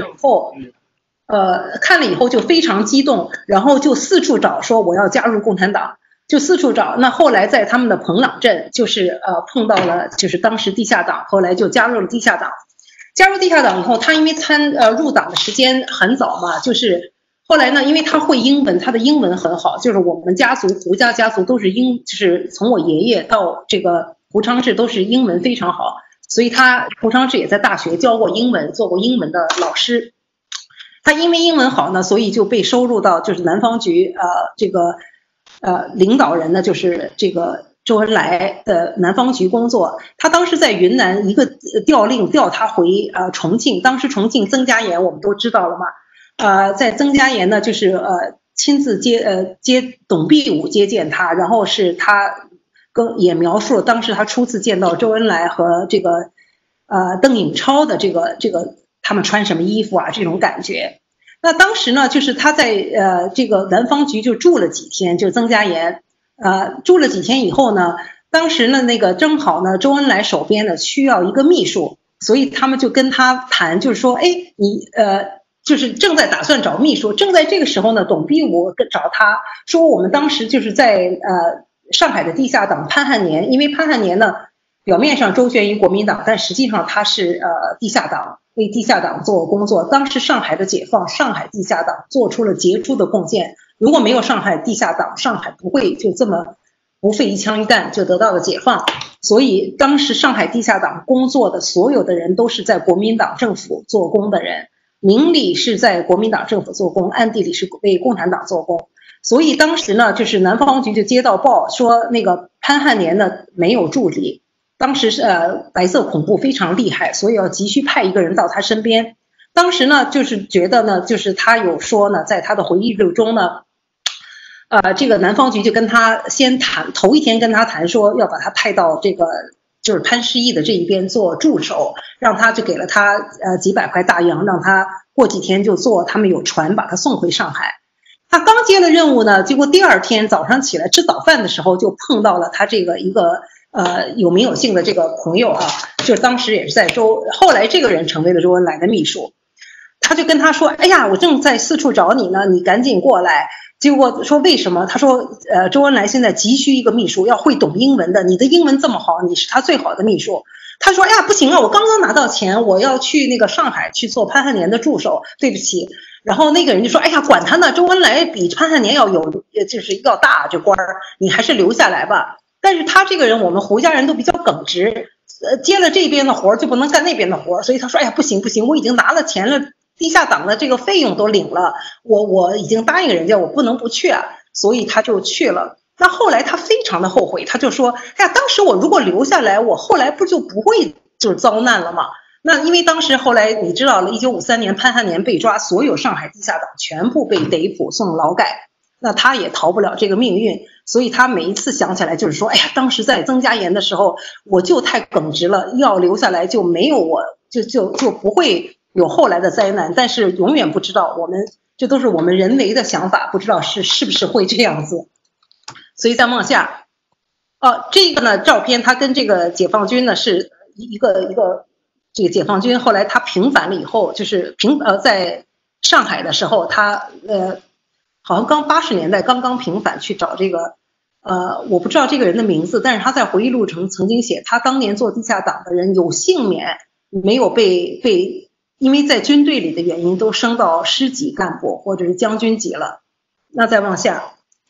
看了以后就非常激动，然后就四处找说我要加入共产党，就四处找。那后来在他们的彭朗镇，就是碰到了就是当时地下党，后来就加入了地下党。加入地下党以后，他因为入党的时间很早嘛，就是后来呢，因为他会英文，他的英文很好，就是我们家族胡家家族都是就是从我爷爷到这个胡昌志都是英文非常好，所以胡昌志也在大学教过英文，做过英文的老师。他因为英文好呢，所以就被收入到就是南方局这个领导人呢就是这个周恩来的南方局工作。他当时在云南一个调令调他回重庆，当时重庆曾家岩我们都知道了嘛。在曾家岩呢，就是亲自接董必武接见他，然后是他也描述了当时他初次见到周恩来和这个邓颖超的这个他们穿什么衣服啊这种感觉。那当时呢，就是他在这个南方局就住了几天，就曾家岩住了几天以后呢，当时呢那个正好呢周恩来手边呢需要一个秘书，所以他们就跟他谈，就是说你就是正在打算找秘书。正在这个时候呢，董必武找他说，我们当时就是在上海的地下党潘汉年，因为潘汉年呢表面上周旋于国民党，但实际上他是地下党，为地下党做工作。当时上海的解放，上海地下党做出了杰出的贡献，如果没有上海地下党，上海不会就这么不费一枪一弹就得到了解放。所以当时上海地下党工作的所有的人都是在国民党政府做工的人，明里是在国民党政府做工，暗地里是为共产党做工。所以当时呢，就是南方局就接到报说那个潘汉年呢没有助理，当时白色恐怖非常厉害，所以要急需派一个人到他身边。当时呢，就是觉得呢，就是他有说呢，在他的回忆录中呢，这个南方局就跟他先谈，头一天跟他谈说要把他派到这个就是潘世义的这一边做助手，让他就给了他几百块大洋，让他过几天就坐他们有船把他送回上海。他刚接了任务呢，结果第二天早上起来吃早饭的时候就碰到了他这个一个有名有姓的这个朋友啊，就当时也是在后来这个人成为了周恩来的秘书。他就跟他说，哎呀，我正在四处找你呢，你赶紧过来。结果说为什么？他说周恩来现在急需一个秘书，要会懂英文的，你的英文这么好，你是他最好的秘书。他说，哎呀，不行啊，我刚刚拿到钱，我要去那个上海去做潘汉年的助手，对不起。然后那个人就说，哎呀，管他呢，周恩来比潘汉年要就是要大这官儿，你还是留下来吧。但是他这个人，我们胡家人都比较耿直，接了这边的活就不能干那边的活，所以他说，哎呀，不行，我已经拿了钱了，地下党的这个费用都领了，我已经答应人家，我不能不去啊。 所以他就去了。那后来他非常的后悔，他就说，哎呀，当时我如果留下来，我后来不会就是遭难了吗？那因为当时后来你知道了，1953年潘汉年被抓，所有上海地下党全部被逮捕送劳改，那他也逃不了这个命运，所以他每一次想起来就是说，哎呀，当时在曾家岩的时候我就太耿直了，要留下来就没有我就不会有后来的灾难，但是永远不知道这都是我们人为的想法，不知道是不是会这样子。所以再往下，这个呢照片，他跟这个解放军呢是一个这个解放军后来他平反了以后，就是在上海的时候，他好像80年代刚平反，去找这个我不知道这个人的名字，但是他在回忆录中曾经写，他当年做地下党的人有幸免，没有被因为在军队里的原因都升到师级干部或者是将军级了。那再往下。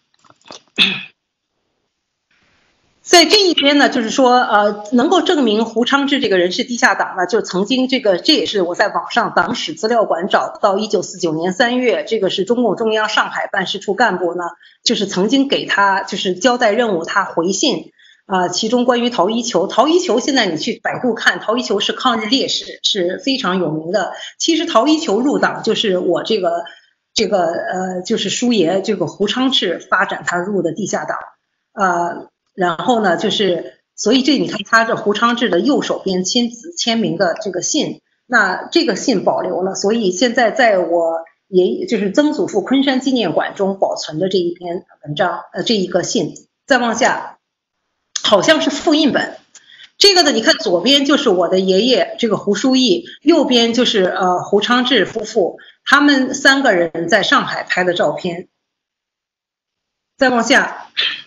在这一边呢，就是说，能够证明胡昌志这个人是地下党呢，就曾经这也是我在网上党史资料馆找到1949年3月，这个是中共中央上海办事处干部呢，就是曾经给他就是交代任务，他回信，其中关于陶一球现在你去百度看，陶一球是抗日烈士，是非常有名的。其实陶一球入党就是我就是叔爷这个胡昌志发展他入的地下党，然后呢，所以你看他这胡昌志的右手边亲自签名的这个信，那这个信保留了，所以现在在我就是曾祖父昆山纪念馆中保存的这一篇文章，这一个信。再往下，好像是复印本。这个呢，你看左边就是我的爷爷这个胡书义，右边就是胡昌志夫妇，他们3个人在上海拍的照片。再往下。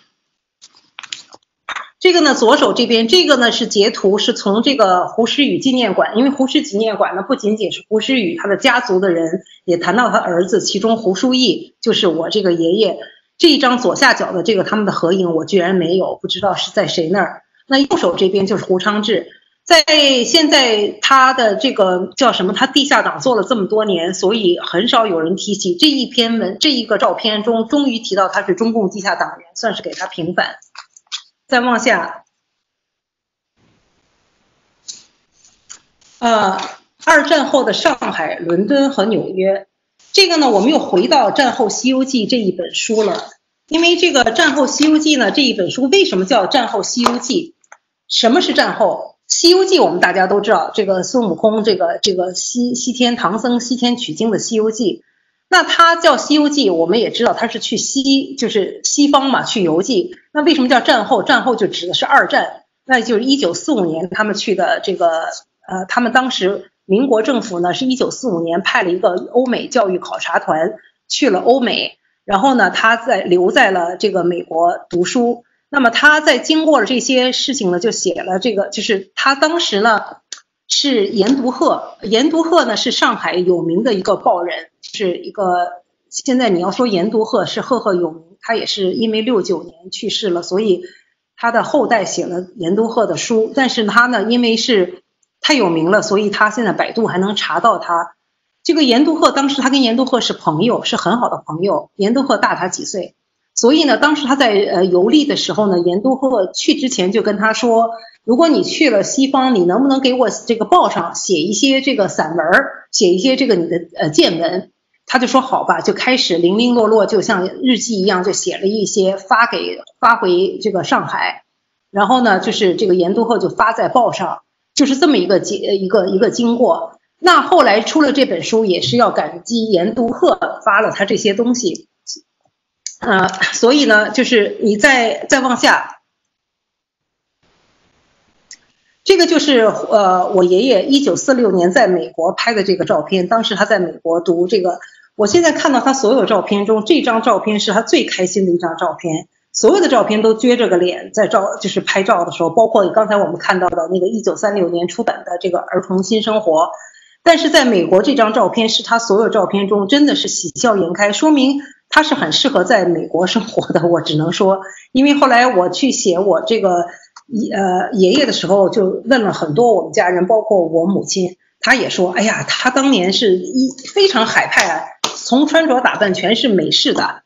这个呢，左手这边，这个呢是截图，是从这个胡适宇纪念馆，因为胡适纪念馆呢不仅仅是胡适宇他的家族的人，也谈到他儿子，其中胡书义就是我这个爷爷。这一张左下角的这个他们的合影我居然没有，不知道是在谁那儿。那右手这边就是胡昌志，在现在他的这个叫什么，他地下党做了这么多年，所以很少有人提起这一个照片中终于提到他是中共地下党员，算是给他平反。再往下，二战后的上海、伦敦和纽约，这个呢，我们又回到战后西游记这一本书了。因为这个战后西游记呢，这一本书为什么叫战后西游记？什么是战后？西游记我们大家都知道，这个孙悟空这个西天唐僧西天取经的西游记。那它叫西游记，我们也知道它是去就是西方嘛，去游记。那为什么叫战后？战后就指的是二战，那就是1945年他们去的这个他们当时民国政府呢是1945年派了一个欧美教育考察团去了欧美，然后呢他留在了这个美国读书。那么他在经过了这些事情呢，就写了这个，就是他当时呢是严独鹤，严独鹤呢是上海有名的一个报人，是一个现在你要说严独鹤是赫赫有名，他也是因为69年去世了，所以他的后代写了严独鹤的书，但是他呢因为是太有名了，所以他现在百度还能查到他。这个严独鹤当时他跟严独鹤是朋友，是很好的朋友，严独鹤大他几岁，所以呢当时他在游历的时候呢，严独鹤去之前就跟他说，如果你去了西方，你能不能给我这个报上写一些这个散文，写一些这个你的见闻。他就说好吧，就开始零零落落，就像日记一样，就写了一些发回这个上海。然后呢就是这个严独鹤就发在报上，就是这么一个经过。那后来出了这本书也是要感激严独鹤发了他这些东西。所以呢就是你再往下，这个就是我爷爷1946年在美国拍的这个照片，当时他在美国读这个，我现在看到他所有照片中，这张照片是他最开心的一张照片，所有的照片都撅着个脸在就是拍照的时候，包括刚才我们看到的那个1936年出版的这个儿童新生活。但是在美国这张照片是他所有照片中真的是喜笑颜开，说明他是很适合在美国生活的，我只能说。因为后来我去写我这个爷爷的时候，就问了很多我们家人，包括我母亲，他也说，哎呀，他当年是非常海派啊，从穿着打扮全是美式的，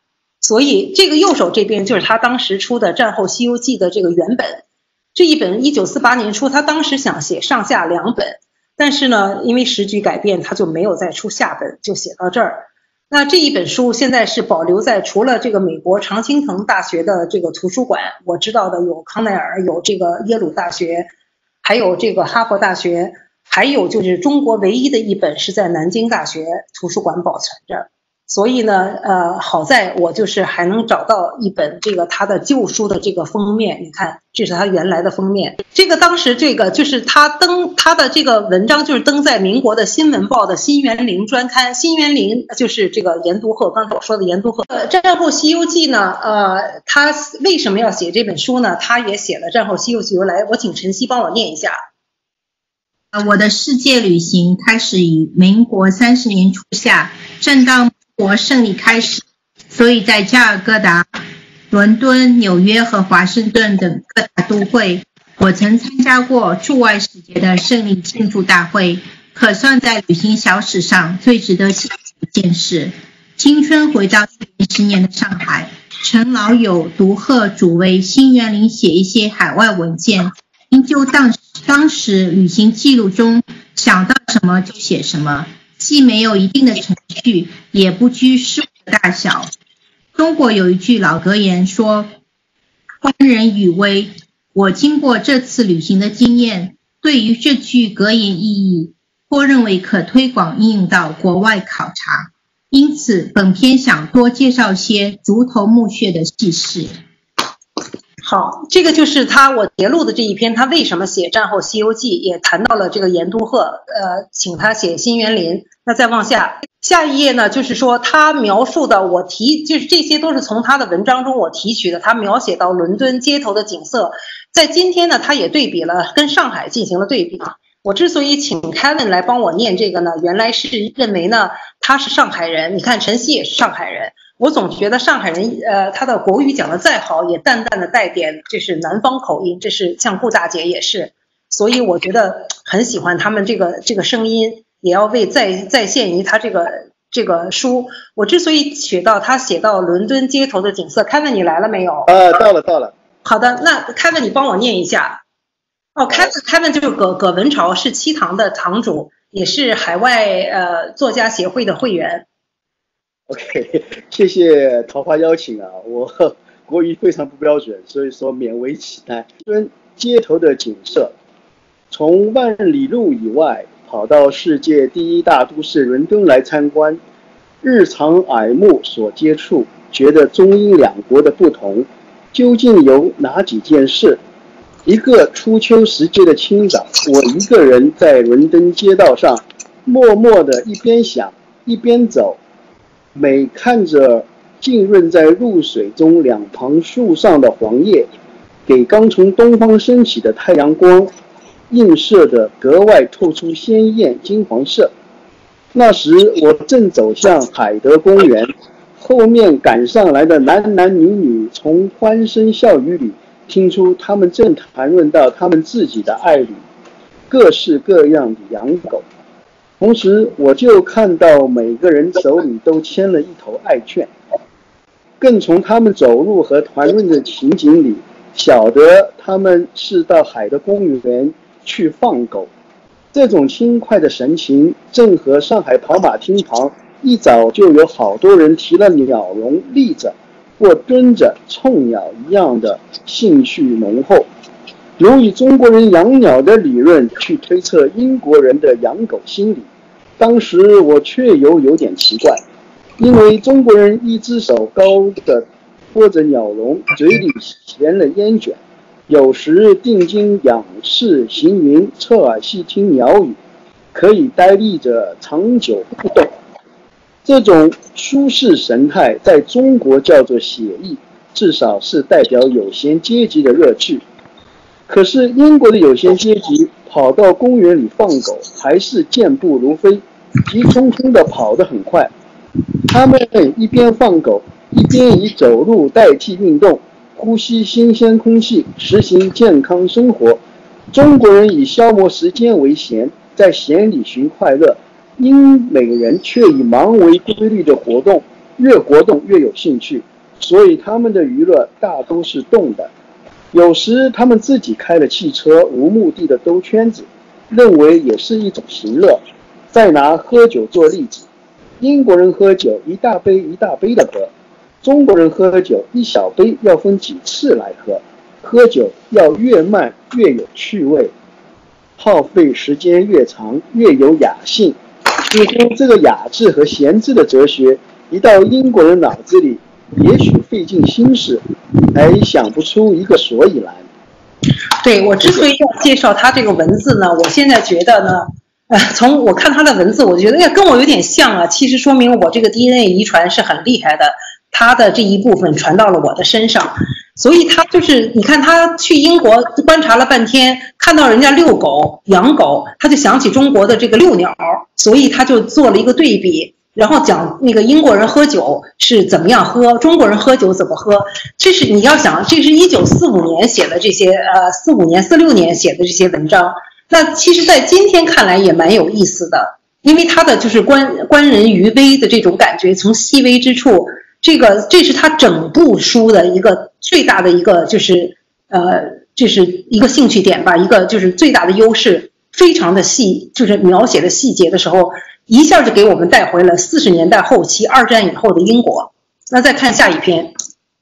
所以这个右手这边就是他当时出的战后西游记的这个原本。这一本1948年出，他当时想写上下2本，但是呢，因为时局改变，他就没有再出下本，就写到这儿。那这一本书现在是保留在除了这个美国常青藤大学的这个图书馆，我知道的有康奈尔，有这个耶鲁大学，还有这个哈佛大学，还有就是中国唯一的一本是在南京大学图书馆保存着。所以呢，好在我就是还能找到一本这个他的旧书的这个封面，你看，这是他原来的封面。这个当时这个就是他的这个文章就是登在民国的新闻报的新园林专刊，新园林就是这个严独鹤，刚才我说的严独鹤。战后西游记呢，他为什么要写这本书呢？他也写了战后西游记由来，我请晨曦帮我念一下。 我的世界旅行开始于民国30年初夏，正当国胜利开始，所以在加尔各答、伦敦、纽约和华盛顿等各大都会，我曾参加过驻外使节的胜利庆祝大会，可算在旅行小史上最值得记的一件事。青春回到10年的上海，陈老友独贺主为新园林写一些海外文件，因就当时旅行记录中想到什么就写什么，既没有一定的程序，也不拘事物的大小。中国有一句老格言说，观人语微。我经过这次旅行的经验，对于这句格言意义，或认为可推广应用到国外考察。因此本篇想多介绍些竹头墓穴的细事。 好，这个就是我节录的这一篇，他为什么写战后西游记，也谈到了这个严独鹤，请他写新园林。那再往下一页呢，就是说他描述的就是这些都是从他的文章中我提取的，他描写到伦敦街头的景色，在今天呢，他也对比了，跟上海进行了对比。我之所以请 Kevin 来帮我念这个呢，原来是认为呢他是上海人，你看晨曦也是上海人。我总觉得上海人，他的国语讲得再好，也淡淡的带点这是南方口音，这是像顾大姐也是，所以我觉得很喜欢他们这个声音，也要为再现于他这个书。我之所以取到他写到伦敦街头的景色，Kevin你来了没有？ 到了。 好的，那 Kevin你帮我念一下。Kevin 就是葛文潮，是七堂的堂主，也是海外作家协会的会员。 OK， 谢谢桃花邀请啊，我国语非常不标准，所以说勉为其难。街头的景色，从万里路以外跑到世界第一大都市伦敦来参观，日常耳目所接触，觉得中英两国的不同，究竟有哪几件事？一个初秋时节的清早，我一个人在伦敦街道上，默默地一边想一边走。每看着浸润在露水中两旁树上的黄叶，给刚从东方升起的太阳光映射得格外透出鲜艳金黄色。那时我正走向海德公园，后面赶上来的男男女女从欢声笑语里听出他们正谈论到他们自己的爱侣，各式各样的养狗。同时我就看到每个人手里都牵了一头爱犬，更从他们走路和谈论的情景里晓得他们是到海德公园去放狗。这种轻快的神情正和上海跑马厅旁一早就有好多人提了鸟笼立着或蹲着冲鸟一样的兴趣浓厚。由以中国人养鸟的理论去推测英国人的养狗心理，当时我确有点奇怪，因为中国人一只手高的托着鸟笼，嘴里衔了烟卷，有时定睛仰视行云，侧耳细听鸟语，可以呆立着长久不动。这种舒适神态在中国叫做写意，至少是代表有闲阶级的乐趣。可是英国的有闲阶级跑到公园里放狗，还是健步如飞，急匆匆地跑得很快。他们一边放狗，一边以走路代替运动，呼吸新鲜空气，实行健康生活。中国人以消磨时间为闲，在闲里寻快乐，英美人却以忙为规律的活动，越活动越有兴趣。 所以他们的娱乐大都是动的。有时他们自己开了汽车，无目的的兜圈子，认为也是一种行乐。再拿喝酒做例子，英国人喝酒一大杯一大杯的喝，中国人喝酒一小杯要分几次来喝，喝酒要越慢越有趣味，耗费时间越长越有雅兴。似乎这个雅致和闲置的哲学一到英国人脑子里，也许费尽心思还想不出一个所以然。 对，我之所以要介绍他这个文字呢，我现在觉得呢，从我看他的文字，我觉得跟我有点像啊。其实说明我这个 DNA 遗传是很厉害的，他的这一部分传到了我的身上。所以他就是你看他去英国观察了半天，看到人家遛狗养狗，他就想起中国的这个遛鸟，所以他就做了一个对比，然后讲那个英国人喝酒是怎么样喝，中国人喝酒怎么喝。这是你要想，这是1945年写的这些45年46年写的这些文章，那其实在今天看来也蛮有意思的，因为他的就是观人于微的这种感觉，从细微之处，这是他整部书的一个最大的一个就是一个兴趣点吧，一个就是最大的优势，非常的细，就是描写的细节的时候，一下就给我们带回了40年代后期二战以后的英国。那再看下一篇。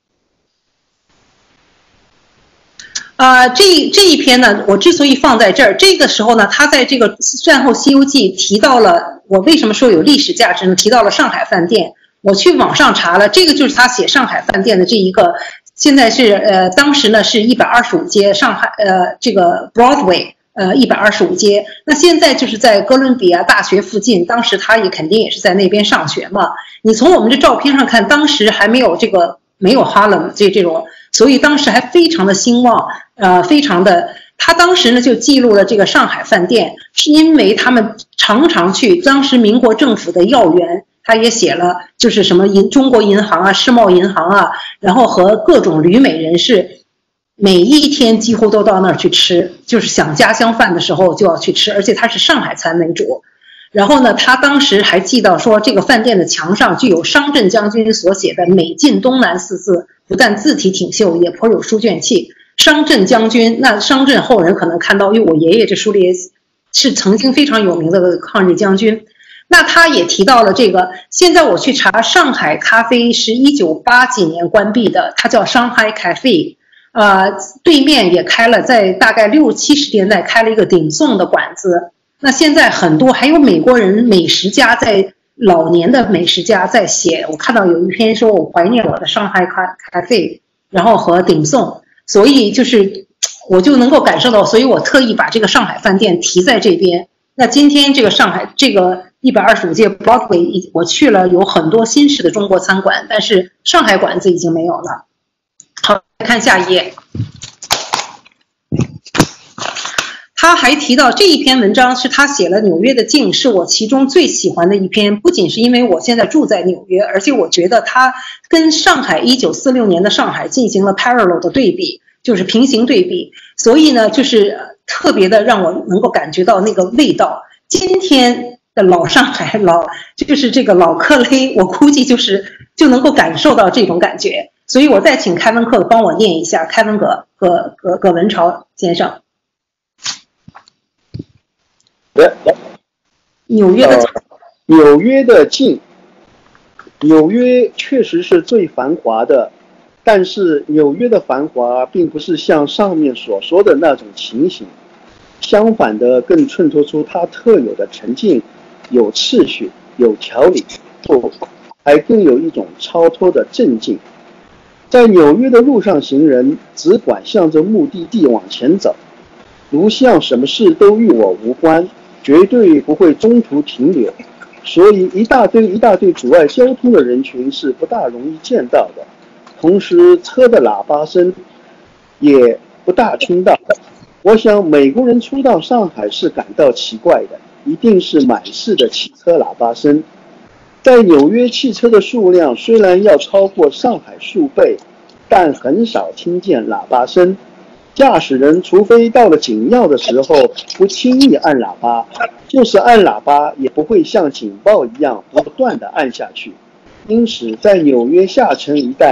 这一篇呢，我之所以放在这儿，这个时候呢，他在这个战后西游记提到了，我为什么说有历史价值呢？提到了上海饭店，我去网上查了，这个就是他写上海饭店的这一个，现在是当时呢是125街上海这个 Broadway 125街，那现在就是在哥伦比亚大学附近，当时他也肯定也是在那边上学嘛。你从我们这照片上看，当时还没有哈勒这种，所以当时还非常的兴旺，非常的。他当时呢就记录了这个上海饭店，是因为他们常常去当时民国政府的要员，他也写了就是什么中国银行啊、世贸银行啊，然后和各种旅美人士，每一天几乎都到那儿去吃，就是想家乡饭的时候就要去吃，而且他是上海餐为主。然后呢，他当时还记到说，这个饭店的墙上具有商震将军所写的“美晋东南4字”，不但字体挺秀，也颇有书卷气。商震将军，那商震后人可能看到，因为我爷爷这书里也是曾经非常有名的抗日将军。那他也提到了这个，现在我去查，上海咖啡是1980几年关闭的，它叫上海咖啡。对面也开了，在大概60、70年代开了一个鼎颂的馆子。那现在很多还有美国人美食家，在老年的美食家在写，我看到有一篇说我怀念我的上海咖啡，然后和鼎颂，所以就是我就能够感受到，所以我特意把这个上海饭店提在这边。那今天这个上海这个125街 Broadway 我去了，有很多新式的中国餐馆，但是上海馆子已经没有了。好，看下一页。他还提到这一篇文章是他写了纽约的镜，是我其中最喜欢的一篇，不仅是因为我现在住在纽约，而且我觉得他跟上海1946年的上海进行了 parallel 的对比，就是平行对比，所以呢就是特别的让我能够感觉到那个味道。今天的老上海就是这个老克雷，我估计就能够感受到这种感觉，所以我再请开文克帮我念一下，开文葛文潮先生。纽约的境，纽约确实是最繁华的，但是纽约的繁华并不是像上面所说的那种情形，相反的更衬托出它特有的沉静，有秩序，有条理，还更有一种超脱的镇静。在纽约的路上行人只管向着目的地往前走，如像什么事都与我无关，绝对不会中途停留，所以一大堆阻碍交通的人群是不大容易见到的。同时车的喇叭声也不大听到的。我想美国人初到上海是感到奇怪的，一定是满市的汽车喇叭声。在纽约汽车的数量虽然要超过上海数倍，但很少听见喇叭声。驾驶人除非到了紧要的时候不轻易按喇叭，就是按喇叭也不会像警报一样不断地按下去。因此在纽约下城一带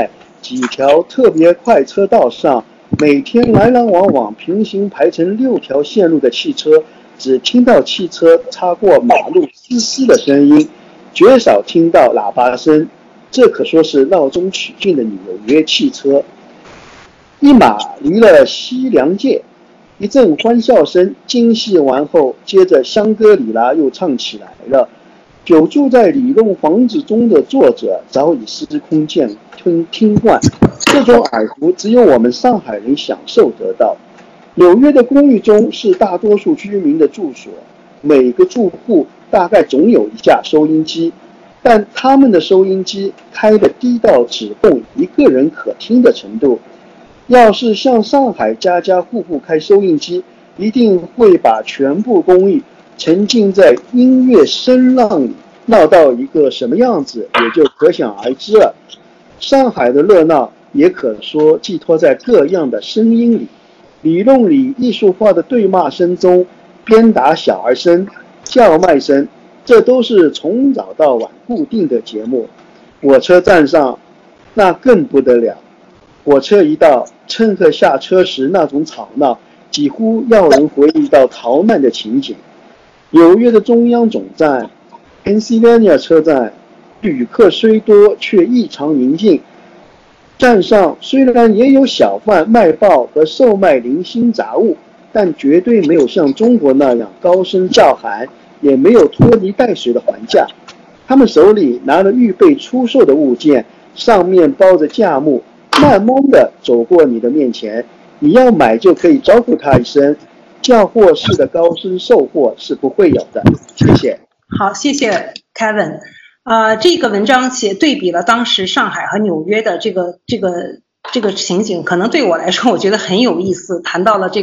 几条特别快车道上，每天来来往往平行排成6条线路的汽车，只听到汽车擦过马路嘶嘶的声音，绝少听到喇叭声。这可说是闹中取静的纽约汽车。一马离了西凉界，一阵欢笑声惊喜完后，接着香格里拉又唱起来了。久住在里弄房子中的作者早已司空听惯，这种耳福只有我们上海人享受得到。纽约的公寓中是大多数居民的住所，每个住户大概总有一架收音机，但他们的收音机开得低到只供一个人可听的程度。要是像上海家家户户开收音机，一定会把全部公寓沉浸在音乐声浪里，闹到一个什么样子也就可想而知了。上海的热闹也可说寄托在各样的声音里，里弄里艺术化的对骂声中，鞭打小儿声、叫卖声，这都是从早到晚固定的节目。火车站上那更不得了，火车一到，乘客下车时那种吵闹，几乎要人回忆到逃难的情景。纽约的中央总站 Pennsylvania 车站，旅客虽多却异常宁静。站上虽然也有小贩卖报和售卖零星杂物，但绝对没有像中国那样高声叫喊，也没有拖泥带水的还价。他们手里拿了预备出售的物件，上面包着价目，慢慢地走过你的面前，你要买就可以招呼他一声，叫货式的高声售货是不会有的。谢谢。 好，谢谢 Kevin。这个文章对比了当时上海和纽约的这个情景，可能对我来说我觉得很有意思，谈到了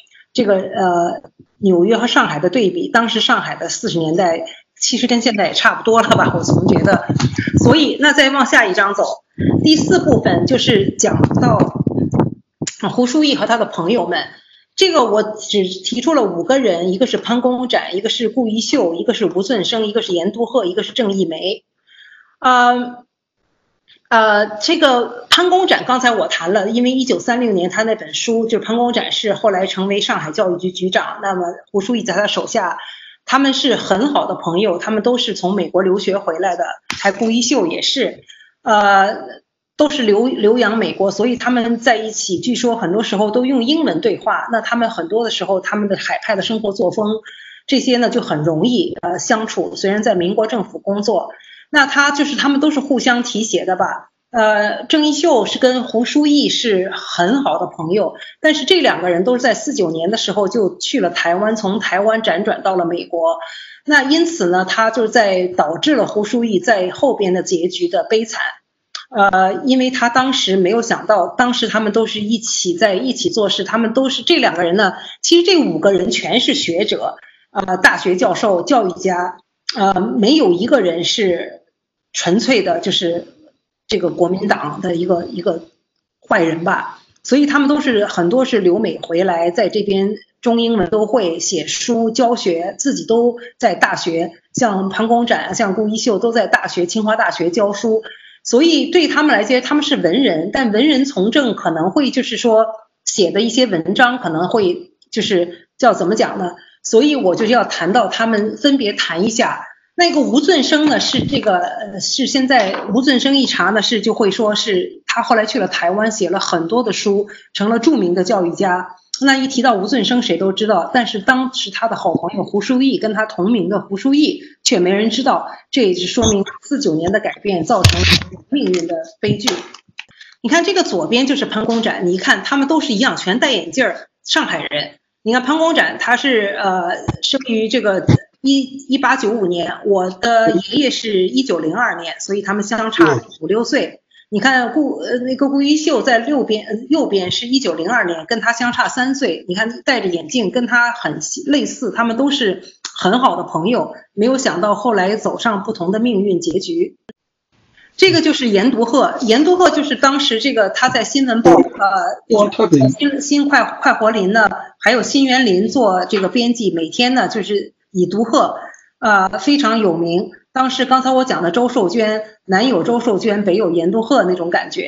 纽约和上海的对比。当时上海的40年代其实跟现在也差不多了吧，我总觉得。所以那再往下一章走，第4部分就是讲到胡舒翼和他的朋友们。这个我只提出了5个人，一个是潘公展，一个是顾一秀，一个是吴尊生，一个是严独鹤，一个是郑一梅。这个潘公展刚才我谈了，因为1936年他那本书，就是潘公展是后来成为上海教育局局长，那么胡舒翼在他手下，他们是很好的朋友，他们都是从美国留学回来的，还顾一秀也是，都是留洋美国，所以他们在一起，据说很多时候都用英文对话。那他们很多的时候，他们的海派的生活作风，这些呢就很容易相处。虽然在民国政府工作，那他们都是互相提携的吧。郑一秀是跟胡舒翼是很好的朋友，但是这2个人都是在49年的时候就去了台湾，从台湾辗转到了美国。那因此呢，他就导致了胡舒翼在后边的结局的悲惨。因为他当时没有想到，当时他们都是在一起做事，他们都是这2个人呢，其实这5个人全是学者，大学教授、教育家，没有一个人是纯粹的，就是这个国民党的一个坏人吧。所以他们很多是留美回来，在这边中英文都会，写书教学，自己都在大学，像潘公展、像顾一秀都在清华大学教书。所以对他们来讲，他们是文人，但文人从政可能会就是说写的一些文章可能会就是叫怎么讲呢？所以我就要谈到他们，分别谈一下。那个吴尊生呢，是现在吴尊生一查呢，就会说是他后来去了台湾，写了很多的书，成了著名的教育家。那一提到吴尊生谁都知道，但是当时他的好朋友胡舒翼跟他同名的胡舒翼却没人知道，这也是说明49年的改变造成命运的悲剧。你看这个左边就是潘公展，你看他们都是一样，全戴眼镜儿，上海人。你看潘公展他是生于这个1895年，我的爷爷是1902年，所以他们相差5、6岁。你看顾一秀在右边是1902年，跟他相差3岁。你看戴着眼镜，跟他很类似，他们都是很好的朋友。没有想到后来走上不同的命运结局。这个就是严独鹤，严独鹤就是当时这个他在新闻报新快活林呢，还有新园林做这个编辑，每天呢就是以独鹤非常有名。当时刚才我讲的周寿娟，南有周寿娟，北有严独鹤那种感觉。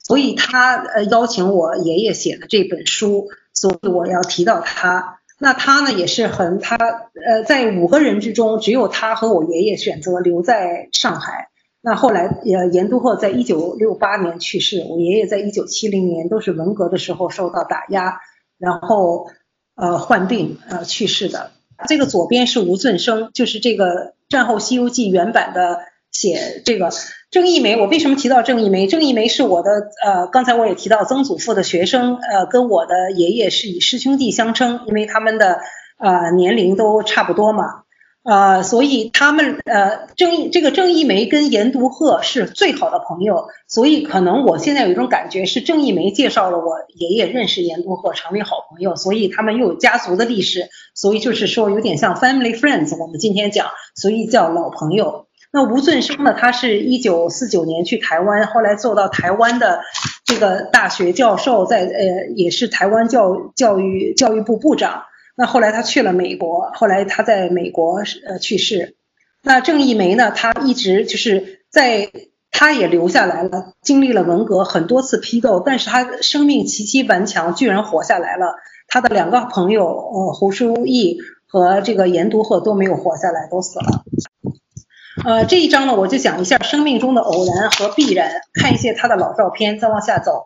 所以他邀请我爷爷写的这本书，所以我要提到他。那他呢也是在5个人之中，只有他和我爷爷选择留在上海。那后来严独鹤在1968年去世，我爷爷在1970年都是文革的时候受到打压，然后患病去世的。这个左边是吴尊生，就是这个战后西游记原版的写这个郑一梅。我为什么提到郑一梅？郑一梅是我的刚才我也提到曾祖父的学生，跟我的爷爷是以师兄弟相称，因为他们的年龄都差不多嘛。所以他们郑一梅跟严独鹤是最好的朋友，所以可能我现在有一种感觉是郑一梅介绍了我爷爷认识严独鹤，成为好朋友，所以他们又有家族的历史，所以就是说有点像 family friends， 我们今天讲，所以叫老朋友。那吴尊生呢，他是1949年去台湾，后来做到台湾的这个大学教授，也是台湾教育部部长。那后来他去了美国，后来他在美国去世。那郑一梅呢，他一直就是他也留下来了，经历了文革很多次批斗，但是他生命奇迹顽强，居然活下来了。他的2个朋友胡书义和这个严独鹤都没有活下来，都死了。这一章呢，我就讲一下生命中的偶然和必然，看一些他的老照片，再往下走。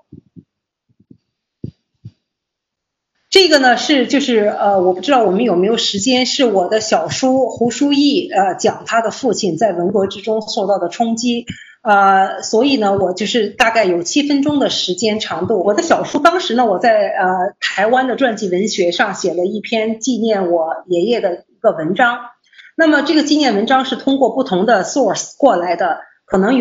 这个呢我不知道我们有没有时间，是我的小叔胡书义讲他的父亲在文革之中受到的冲击，所以呢我就是大概有7分钟的时间长度。我的小叔当时呢，我在台湾的传记文学上写了一篇纪念我爷爷的一个文章。那么这个纪念文章是通过不同的 source 过来的，可能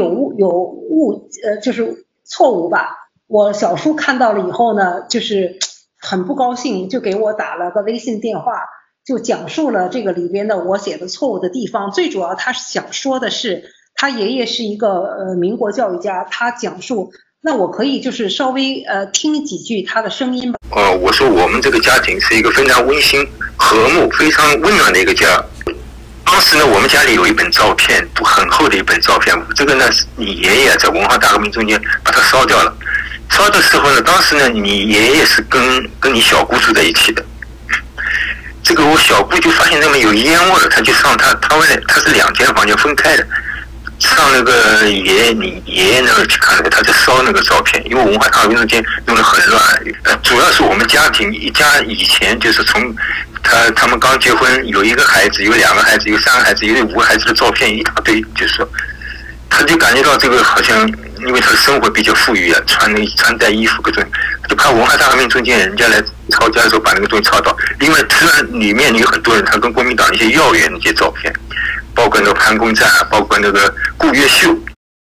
就是错误吧。我小叔看到了以后呢，就是很不高兴，就给我打了个微信电话，就讲述了这个里边的我写的错误的地方。最主要他想说的是，他爷爷是一个民国教育家，他讲述，那我可以就是稍微听几句他的声音吧。 我说我们这个家庭是一个非常温馨、和睦、非常温暖的一个家。当时呢，我们家里有一本照片，很厚的一本照片。这个呢，你爷爷在文化大革命中间把它烧掉了。烧的时候呢，当时呢，你爷爷是跟你小姑住在一起的。这个我小姑就发现那边有烟味了，他就上他是2间房间分开的，上那个你爷爷那儿去看那个，他在烧那个照片。因为文化大革命中间弄得很乱，主要是我们家庭一家以前就是从他们刚结婚，有1个孩子，有2个孩子，有3个孩子，有5个孩子的照片一大堆，就是说，他就感觉到这个好像，因为他的生活比较富裕啊，穿戴衣服各种，就怕文化大革命中间人家来抄家的时候把那个东西抄到。另外，虽然里面有很多人他跟国民党一些要员那些照片，包括那个潘公展，包括那个顾月秀。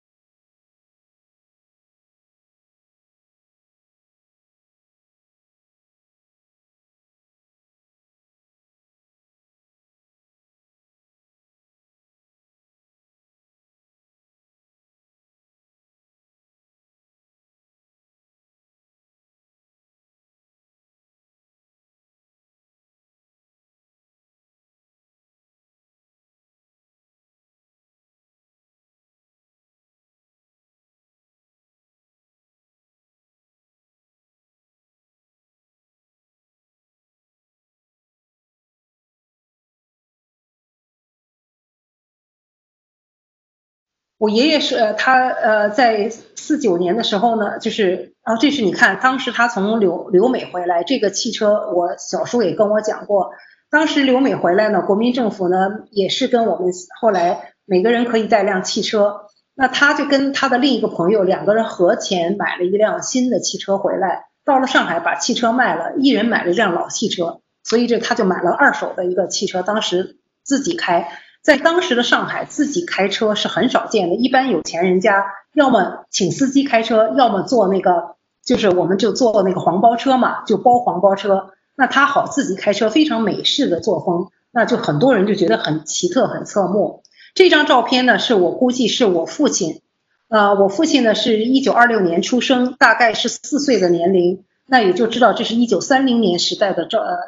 我爷爷是他在49年的时候呢，就是这是你看，当时他从留美回来，这个汽车我小叔也跟我讲过，当时留美回来呢，国民政府呢也是跟我们后来每个人可以带辆汽车，那他就跟他的另一个朋友2个人合钱买了一辆新的汽车回来，到了上海把汽车卖了，一人买了一辆老汽车，所以他就买了2手的一个汽车，当时自己开。在当时的上海，自己开车是很少见的，一般有钱人家要么请司机开车，要么坐那个，就是我们就坐那个黄包车嘛，就包黄包车。那他好自己开车，非常美式的作风，那就很多人就觉得很奇特、很侧目。这张照片呢，是我估计是我父亲，我父亲呢是1926年出生，大概是4岁的年龄，那也就知道这是1930年时代的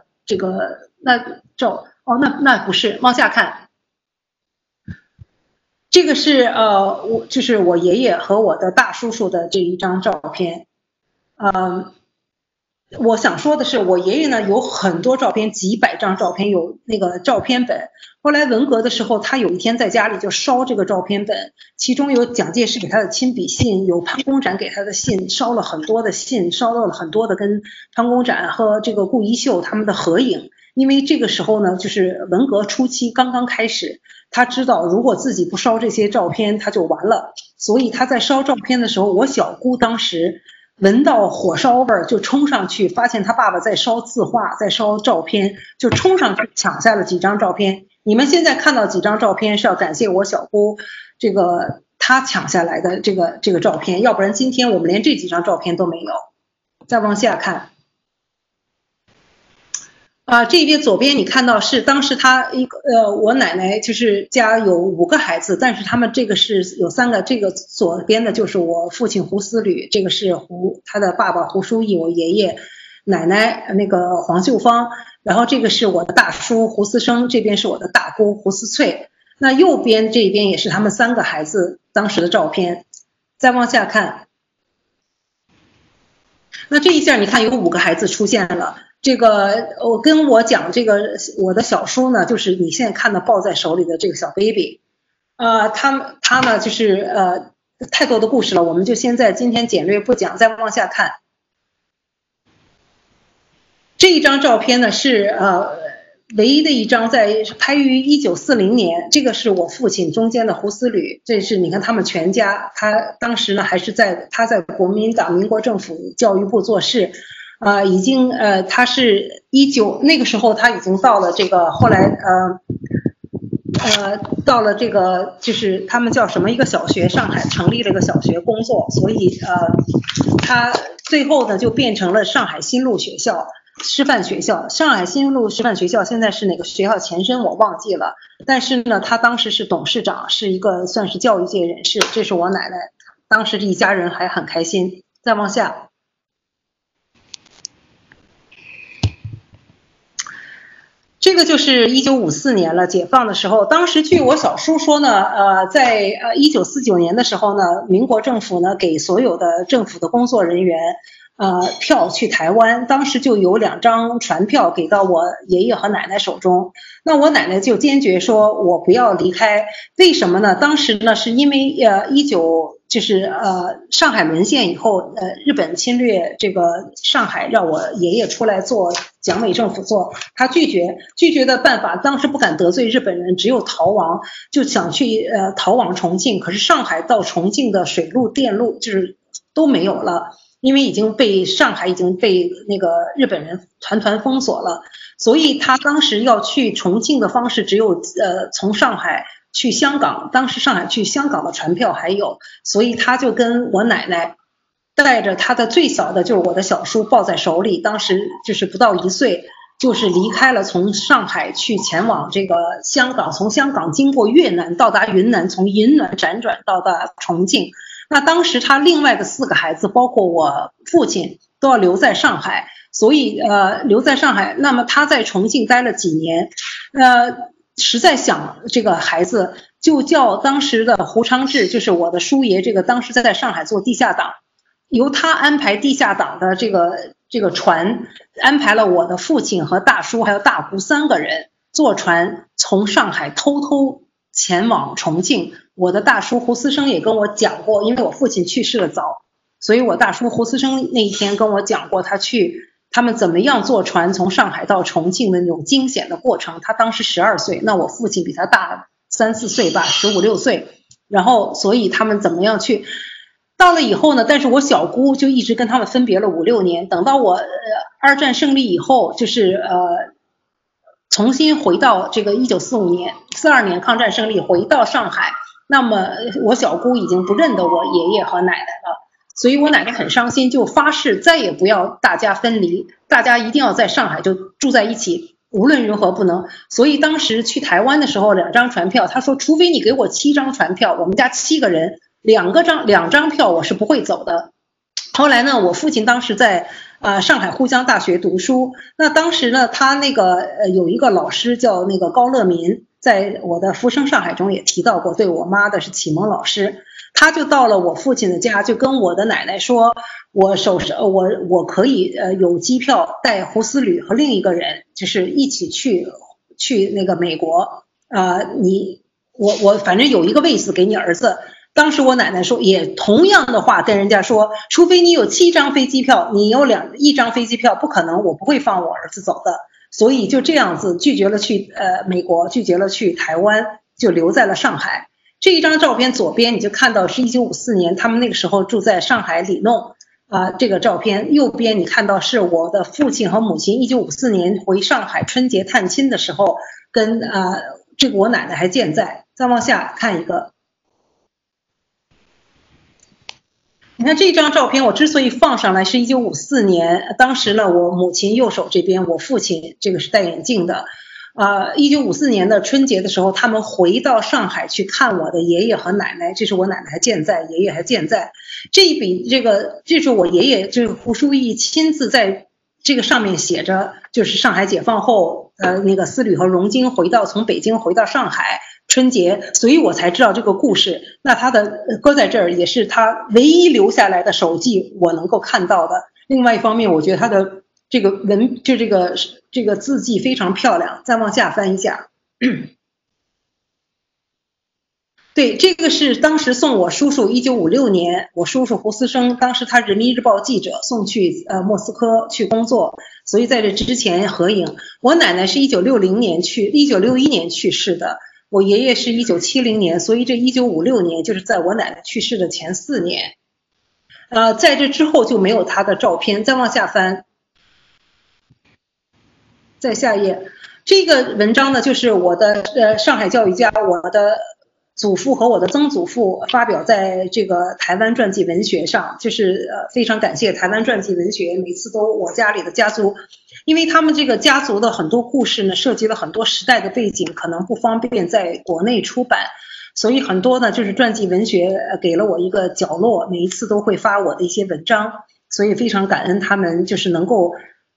那不是，往下看。这个是就是我爷爷和我的大叔叔的这一张照片。 我想说的是，我爷爷呢有很多照片，几百张照片，有那个照片本。后来文革的时候，他有一天在家里就烧这个照片本，其中有蒋介石给他的亲笔信，有潘公展给他的信，烧了很多的信，烧到了很多的跟潘公展和这个顾一秀他们的合影。因为这个时候呢，就是文革初期刚刚开始，他知道如果自己不烧这些照片，他就完了。所以他在烧照片的时候，我小姑当时闻到火烧味儿，就冲上去，发现他爸爸在烧字画，在烧照片，就冲上去抢下了几张照片。你们现在看到几张照片，是要感谢我小姑，这个他抢下来的这个照片，要不然今天我们连这几张照片都没有。再往下看。这边左边你看到是当时他我奶奶就是家有5个孩子，但是他们这个是有3个，这个左边的就是我父亲胡思履，这个是他的爸爸胡书义，我爷爷，奶奶那个黄秀芳，然后这个是我的大叔胡思生，这边是我的大姑胡思翠。那右边这边也是他们3个孩子当时的照片。再往下看，那这一下你看有5个孩子出现了。这个我跟我讲，这个我的小叔呢，就是你现在看到抱在手里的这个小 baby， 他呢就是太多的故事了，我们就先在今天简略不讲。再往下看，这一张照片呢是唯一的一张，在拍于1940年，这个是我父亲中间的胡思履，这是你看他们全家，他当时呢还是他在国民党民国政府教育部做事。已经他是那个时候他已经到了这个后来到了这个就是他们叫什么一个小学，上海成立了一个小学工作，所以他最后呢就变成了上海新路学校师范学校。上海新路师范学校现在是哪个学校前身我忘记了，但是呢他当时是董事长，是一个算是教育界人士。这是我奶奶，当时一家人还很开心。再往下。这个就是1954年了，解放的时候，当时据我小叔说呢，在1949年的时候呢，民国政府呢给所有的政府的工作人员票去台湾，当时就有2张船票给到我爷爷和奶奶手中。那我奶奶就坚决说我不要离开，为什么呢？当时呢是因为上海沦陷以后，日本侵略这个上海，让我爷爷出来做蒋伪政府做，他拒绝的办法，当时不敢得罪日本人，只有逃亡，就想去逃往重庆，可是上海到重庆的水路电路就是都没有了，因为上海已经被那个日本人团封锁了，所以他当时要去重庆的方式只有从上海去香港，当时上海去香港的船票还有，所以他就跟我奶奶带着他的最小的就是我的小叔抱在手里，当时就是不到1岁，就是离开了，从上海去前往这个香港，从香港经过越南到达云南，从云南辗转到达重庆。那当时他另外的4个孩子包括我父亲都要留在上海，所以留在上海，那么他在重庆待了几年，实在想这个孩子，就叫当时的胡昌志，就是我的叔爷，这个当时在上海做地下党，由他安排地下党的这个船，安排了我的父亲和大叔还有大姑3个人坐船从上海偷偷前往重庆。我的大叔胡思生也跟我讲过，因为我父亲去世的早，所以我大叔胡思生那一天跟我讲过他们怎么样坐船从上海到重庆的那种惊险的过程。他当时12岁，那我父亲比他大3、4岁吧，15、16岁，然后所以他们怎么样去到了以后呢，但是我小姑就一直跟他们分别了5、6年，等到我二战胜利以后，就是重新回到这个1945年42年抗战胜利回到上海，那么我小姑已经不认得我爷爷和奶奶了，所以我奶奶很伤心，就发誓再也不要大家分离，大家一定要在上海就住在一起，无论如何不能。所以当时去台湾的时候2张船票，他说除非你给我7张船票，我们家7个人2张票我是不会走的。后来呢，我父亲当时在上海沪江大学读书，那当时呢他那个有一个老师叫那个高乐民， 在我的《浮生上海》中也提到过，对我妈的是启蒙老师。他就到了我父亲的家，就跟我的奶奶说，我可以有机票带胡思旅和另一个人，就是一起去那个美国，我反正有一个位子给你儿子。当时我奶奶说也同样的话跟人家说，除非你有7张飞机票，你有1张飞机票不可能，我不会放我儿子走的。所以就这样子拒绝了去美国，拒绝了去台湾，就留在了上海。这一张照片左边你就看到是1954年，他们那个时候住在上海里弄这个照片。右边你看到是我的父亲和母亲1954年回上海春节探亲的时候，跟这个我奶奶还健在。再往下看一个，你看这张照片我之所以放上来是1954年，当时呢我母亲右手这边，我父亲这个是戴眼镜的。1954年的春节的时候，他们回到上海去看我的爷爷和奶奶，这是我奶奶还健在，爷爷还健在。这是我爷爷，这个胡书义亲自在这个上面写着，就是上海解放后，那个思旅和荣金从北京回到上海春节，所以我才知道这个故事。那他的搁在这儿也是他唯一留下来的手记，我能够看到的。另外一方面，我觉得他的这个这个字迹非常漂亮。再往下翻一下，对，这个是当时送我叔叔1956年，我叔叔胡思生，当时他人民日报记者，送去莫斯科去工作，所以在这之前合影。我奶奶是1961年去世的，我爷爷是1970年，所以这1956年就是在我奶奶去世的前4年。在这之后就没有他的照片。再往下翻，再下一页，这个文章呢，就是我的上海教育家，我的祖父和我的曾祖父发表在这个台湾传记文学上，就是非常感谢台湾传记文学，每次都我家里的家族，因为他们这个家族的很多故事呢，涉及了很多时代的背景，可能不方便在国内出版，所以很多呢就是传记文学给了我一个角落，每一次都会发我的一些文章，所以非常感恩他们，就是能够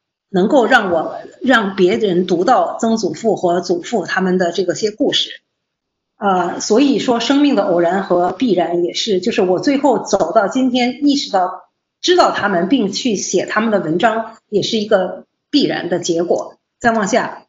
让别人读到曾祖父和祖父他们的这个些故事。所以说生命的偶然和必然也是，就是我最后走到今天意识到知道他们并去写他们的文章也是一个必然的结果。再往下，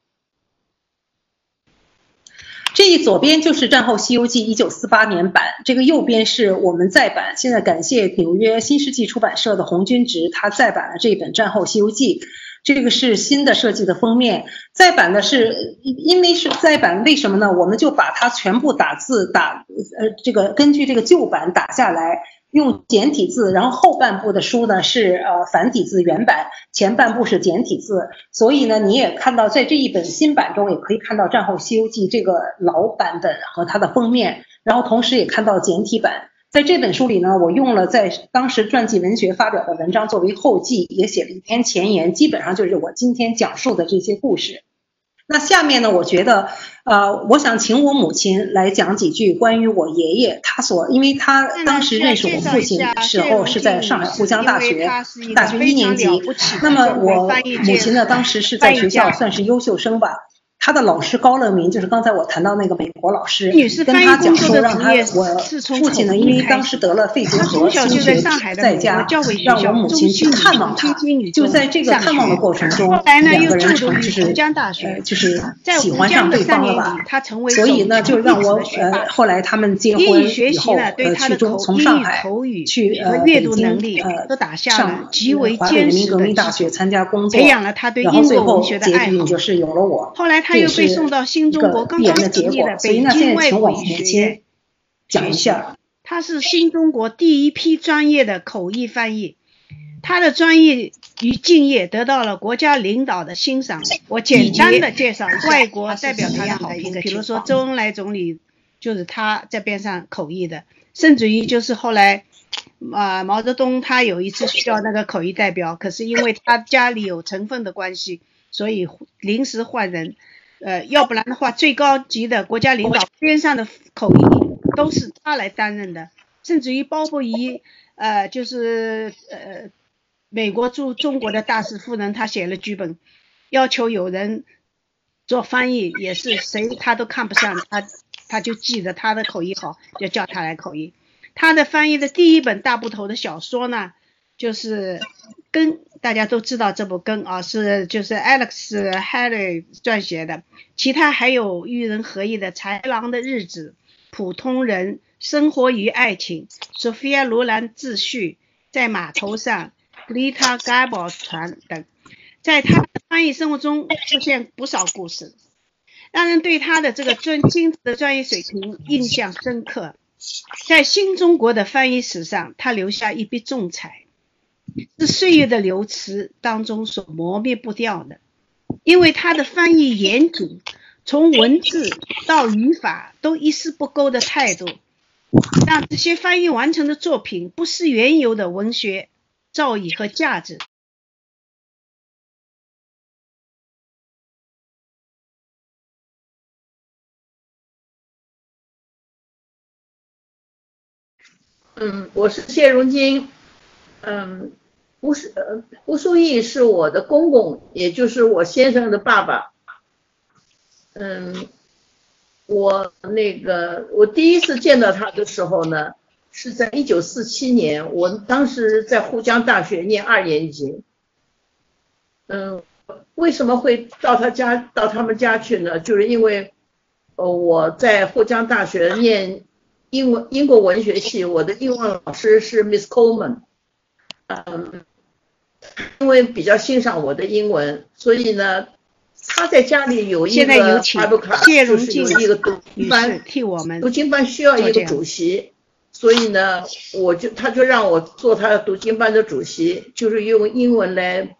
这一左边就是战后西游记1948年版，这个右边是我们再版，现在感谢纽约新世纪出版社的洪君直，他再版了这本战后西游记。这个是新的设计的封面，再版的是因为是再版，为什么呢？我们就把它全部这个根据这个旧版打下来，用简体字，然后后半部的书呢是繁体字原版，前半部是简体字，所以呢你也看到在这一本新版中也可以看到战后西游记这个老版本和它的封面，然后同时也看到简体版。在这本书里呢，我用了在当时传记文学发表的文章作为后记，也写了一篇前言，基本上就是我今天讲述的这些故事。那下面呢，我觉得我想请我母亲来讲几句关于我爷爷，因为他当时认识我父亲的时候是在上海沪江大学1年级，那么我母亲呢当时是在学校算是优秀生吧。他的老师高乐民，就是刚才我谈到那个美国老师，跟他讲说让我父亲呢，因为当时得了肺结核，心血在家，让我母亲去看望他。就在这个看望的过程中，2个人就是喜欢上对方了吧。所以呢，就让我后来他们结婚以后，从上海去北京上华北人民革命大学参加工作，然后最后结局就是有了我。 后来他又被送到新中国刚刚成立的北京外国语学院讲一下。 他是新中国第一批专业的口译翻译，他的专业与敬业得到了国家领导的欣赏。我简单的介绍外国代表他的好评，比如说周恩来总理就是他在边上口译的，甚至于就是后来毛泽东他有一次需要那个口译代表，可是因为他家里有成分的关系，所以临时换人，要不然的话最高级的国家领导边上的口译都是他来担任的，甚至于包伯仪就是美国驻中国的大使夫人，他写了剧本，要求有人做翻译也是谁他都看不上，他就记得他的口译好，就叫他来口译。他的翻译的第一本大部头的小说呢，就是根，大家都知道这部根啊，就是 Alex Haley 撰写的，其他还有与人合译的《豺狼的日子》、普通人、生活与爱情、索菲亚罗兰自序、在码头上、Greta Garbo 船等。在他的翻译生活中出现不少故事，让人对他的这个精致的专业水平印象深刻。在新中国的翻译史上，他留下一笔重彩，是岁月的流驰当中所磨灭不掉的。因为他的翻译严谨，从文字到语法都一丝不苟的态度，让这些翻译完成的作品不失原有的文学造诣和价值。 我是谢荣金。胡书义是我的公公，也就是我先生的爸爸。我第一次见到他的时候呢，是在1947年，我当时在沪江大学念2年级。为什么会到他们家去呢？就是因为我在沪江大学念英国文学系，我的英文老师是 Miss Coleman。因为比较欣赏我的英文，所以呢，他在家里有一个 Bible class， 就是有一个读经班，读经班需要一个主席，所以呢，他就让我做他读经班的主席，就是用英文来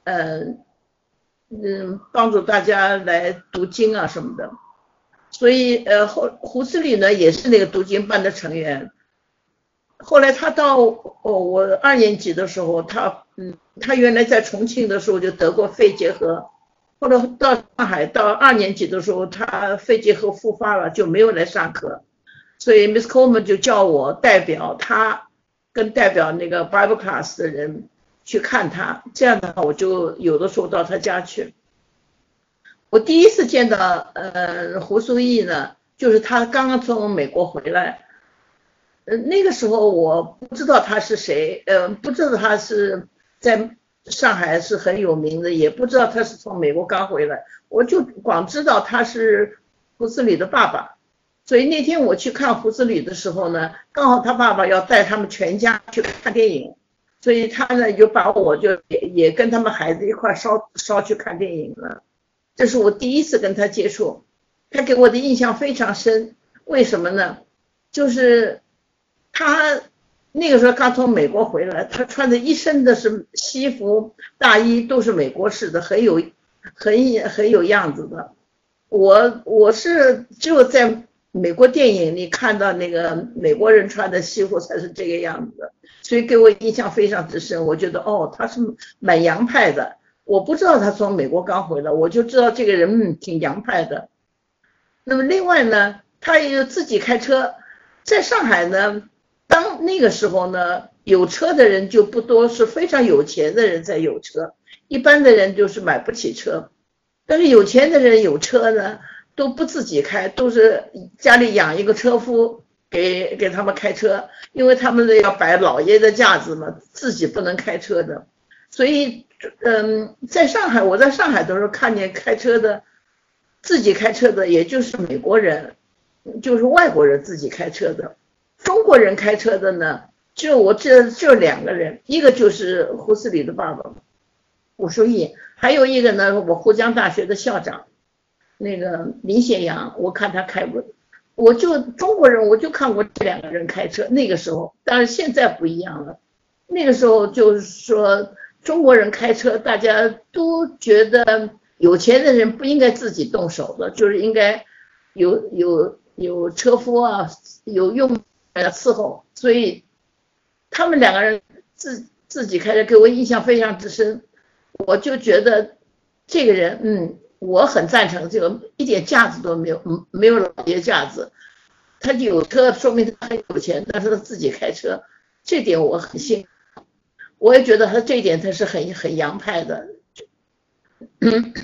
帮助大家来读经啊什么的。所以胡思礼呢也是那个读经班的成员。后来他到我2年级的时候，他原来在重庆的时候就得过肺结核，后来到上海到2年级的时候，他肺结核复发了，就没有来上课，所以 Miss Coleman 就叫我代表他跟代表那个 Bible class 的人去看他，这样的话我就有的时候到他家去。我第一次见到胡书义呢，就是他刚刚从美国回来。那个时候我不知道他是谁，不知道他是在上海是很有名的，也不知道他是从美国刚回来，我就光知道他是胡思礼的爸爸。所以那天我去看胡思礼的时候呢，刚好他爸爸要带他们全家去看电影，所以他呢就把我就也跟他们孩子一块烧去看电影了。这是我第一次跟他接触，他给我的印象非常深。为什么呢？就是他那个时候刚从美国回来，他穿的一身的是西服大衣，都是美国式的，很有样子的。我是只有在美国电影里看到那个美国人穿的西服才是这个样子的，所以给我印象非常之深。我觉得他是蛮洋派的。我不知道他从美国刚回来，我就知道这个人挺洋派的。那么另外呢，他也自己开车，在上海呢，当那个时候呢，有车的人就不多，是非常有钱的人才有车，一般的人就是买不起车。但是有钱的人有车呢，都不自己开，都是家里养一个车夫给他们开车，因为他们要摆老爷的架子嘛，自己不能开车的。所以在上海，我在上海的时候看见开车的，自己开车的也就是美国人，就是外国人自己开车的。中国人开车的呢，就2个人，一个就是胡思礼的爸爸胡书义，还有一个呢，我沪江大学的校长那个林显阳，我看他开过。中国人我就看过这2个人开车，那个时候，但是现在不一样了。那个时候就是说中国人开车，大家都觉得有钱的人不应该自己动手的，就是应该有车夫啊，有用伺候，所以他们2个人自己开车，给我印象非常之深。我就觉得这个人，我很赞成这个，一点架子都没有，没有老爷架子。他有车，说明他很有钱，但是他自己开车，这点我很欣赏。我也觉得他这一点他是很洋派的。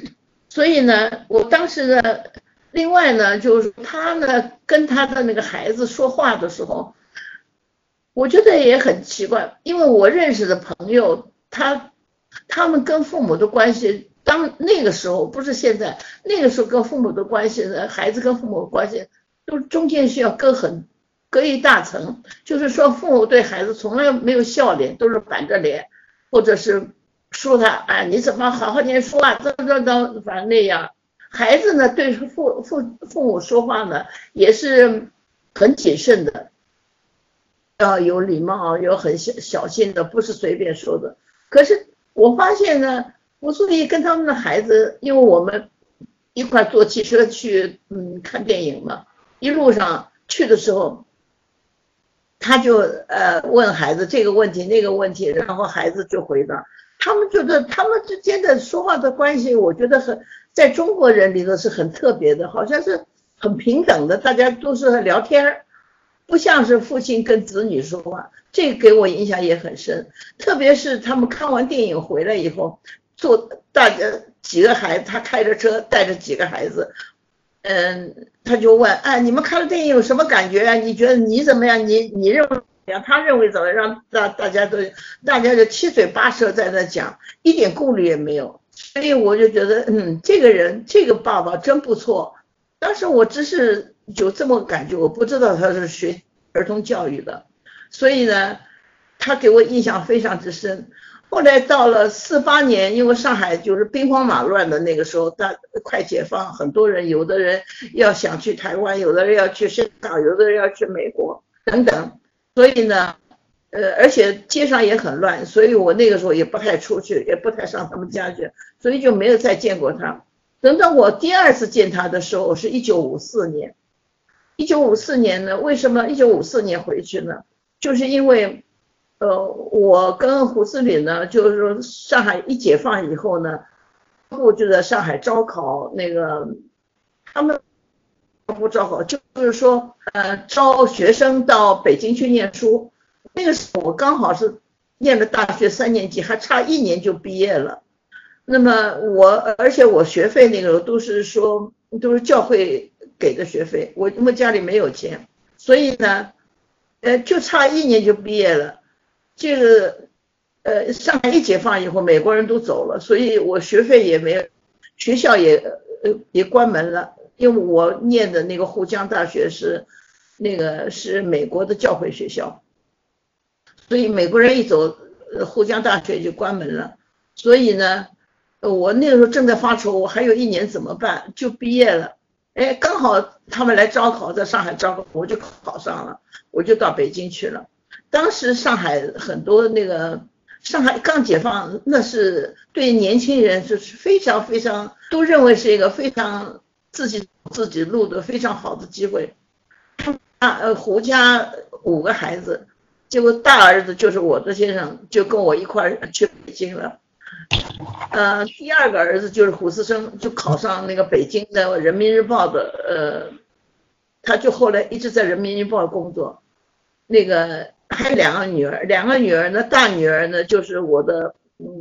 所以呢，我当时呢，另外呢，就是他呢跟他的那个孩子说话的时候，我觉得也很奇怪，因为我认识的朋友，他们跟父母的关系，那个时候不是现在，那个时候跟父母的关系呢，孩子跟父母的关系都中间需要隔一大层，就是说父母对孩子从来没有笑脸，都是板着脸，或者是说他啊你怎么好好念书啊，反正那样。孩子呢对父母说话呢也是很谨慎的，要有礼貌，有很小心的，不是随便说的。可是我发现呢，我所以跟他们的孩子，因为我们一块坐汽车去看电影嘛，一路上去的时候，他就问孩子这个问题那个问题，然后孩子就回答。他们觉得他们之间的说话的关系，我觉得在中国人里头是很特别的，好像是很平等的，大家都是聊天，不像是父亲跟子女说话，这个给我影响也很深。特别是他们看完电影回来以后，大家几个孩子，他开着车带着几个孩子，他就问，哎，你们看了电影有什么感觉啊？你觉得你怎么样？你认为怎么样？他认为怎么样？让大家就七嘴八舌在那讲，一点顾虑也没有。所以我就觉得，这个爸爸真不错。当时我只是有这么感觉，我不知道他是学儿童教育的，所以呢，他给我印象非常之深。后来到了48年，因为上海就是兵荒马乱的那个时候，快解放，很多人，有的人要想去台湾，有的人要去香港，有的人要去美国等等，所以呢，而且街上也很乱，所以我那个时候也不太出去，也不太上他们家去，所以就没有再见过他。等到我第二次见他的时候是1954年。1954年呢，为什么1954年回去呢？就是因为我跟胡思敏呢，就是说上海一解放以后呢，就在上海招考那个，他们不招考，就是说招学生到北京去念书。那个时候我刚好是念了大学3年级，还差1年就毕业了。那么而且我学费那个都是教会给的学费，我家里没有钱，所以呢，就差1年就毕业了。这个上海一解放以后，美国人都走了，所以我学费也没有，学校也关门了，因为我念的那个沪江大学是美国的教会学校，所以美国人一走，沪江大学就关门了。所以呢，我那个时候正在发愁，我还有1年怎么办？就毕业了。刚好他们来招考，在上海招考，我就考上了，我就到北京去了。当时上海很多上海刚解放，那是对年轻人是非常非常都认为是一个非常自己路的非常好的机会。胡家5个孩子，结果大儿子就是我的先生，就跟我一块去北京了。第2个儿子就是胡思生，就考上那个北京的人民日报的，他就后来一直在人民日报工作。还有2个女儿，2个女儿呢，大女儿呢就是我的，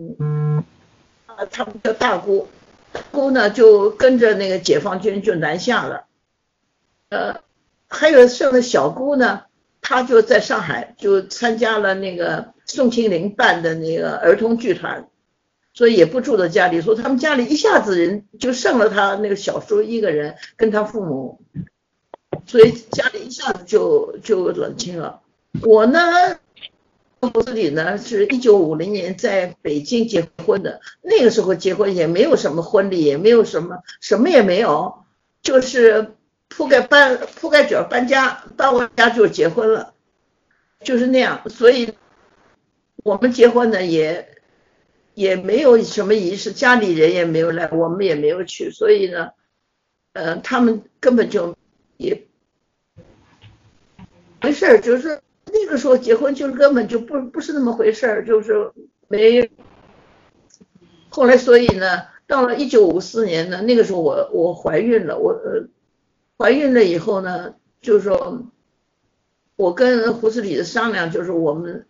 他们叫大姑，大姑呢就跟着那个解放军就南下了。还有剩的小姑呢，她就在上海就参加了那个宋庆龄办的那个儿童剧团，所以也不住在家里，说他们家里一下子人就剩了他那个小叔1个人跟他父母，所以家里一下子就冷清了。我呢，胡思敏呢是1950年在北京结婚的，那个时候结婚也没有什么婚礼，也没有什么也没有，就是铺盖卷搬完家就结婚了，就是那样。所以我们结婚呢也没有什么仪式，家里人也没有来，我们也没有去，所以呢，他们根本就也没事儿，就是那个时候结婚就是根本就不是那么回事儿，就是没。后来所以呢，到了1954年呢，那个时候我怀孕了，怀孕了以后呢，就是说我跟胡思敏商量，就是我们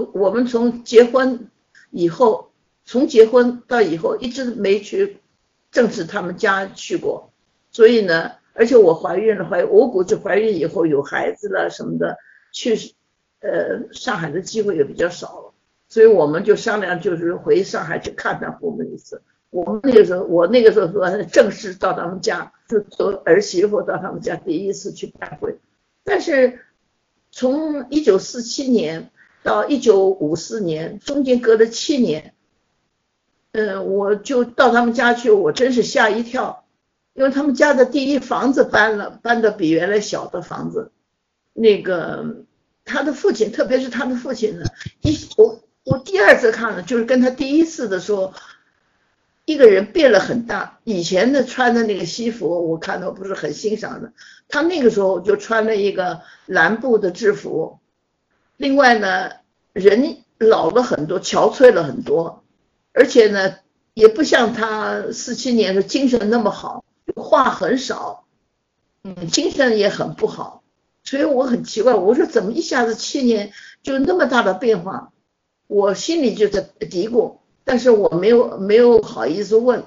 从结婚到以后一直没去正式他们家去过，所以呢，而且我怀孕了，我估计怀孕以后有孩子了什么的，去上海的机会也比较少了，所以我们就商量，就是回上海去看看父母一次。我那个时候说正式到他们家，就做儿媳妇到他们家第一次去拜会。但是从1947年到1954年，中间隔了7年，我就到他们家去，我真是吓一跳，因为他们家的第一房子搬的比原来小的房子。那个他的父亲，特别是他的父亲呢，我第二次看了，就是跟他第一次的时候，一个人变了很大。以前的穿的那个西服，我看到不是很欣赏的，他那个时候就穿了一个蓝布的制服。另外呢，人老了很多，憔悴了很多，而且呢，也不像他47年的精神那么好，话很少，精神也很不好。所以我很奇怪，我说怎么一下子7年就那么大的变化？我心里就在嘀咕，但是我没有好意思问。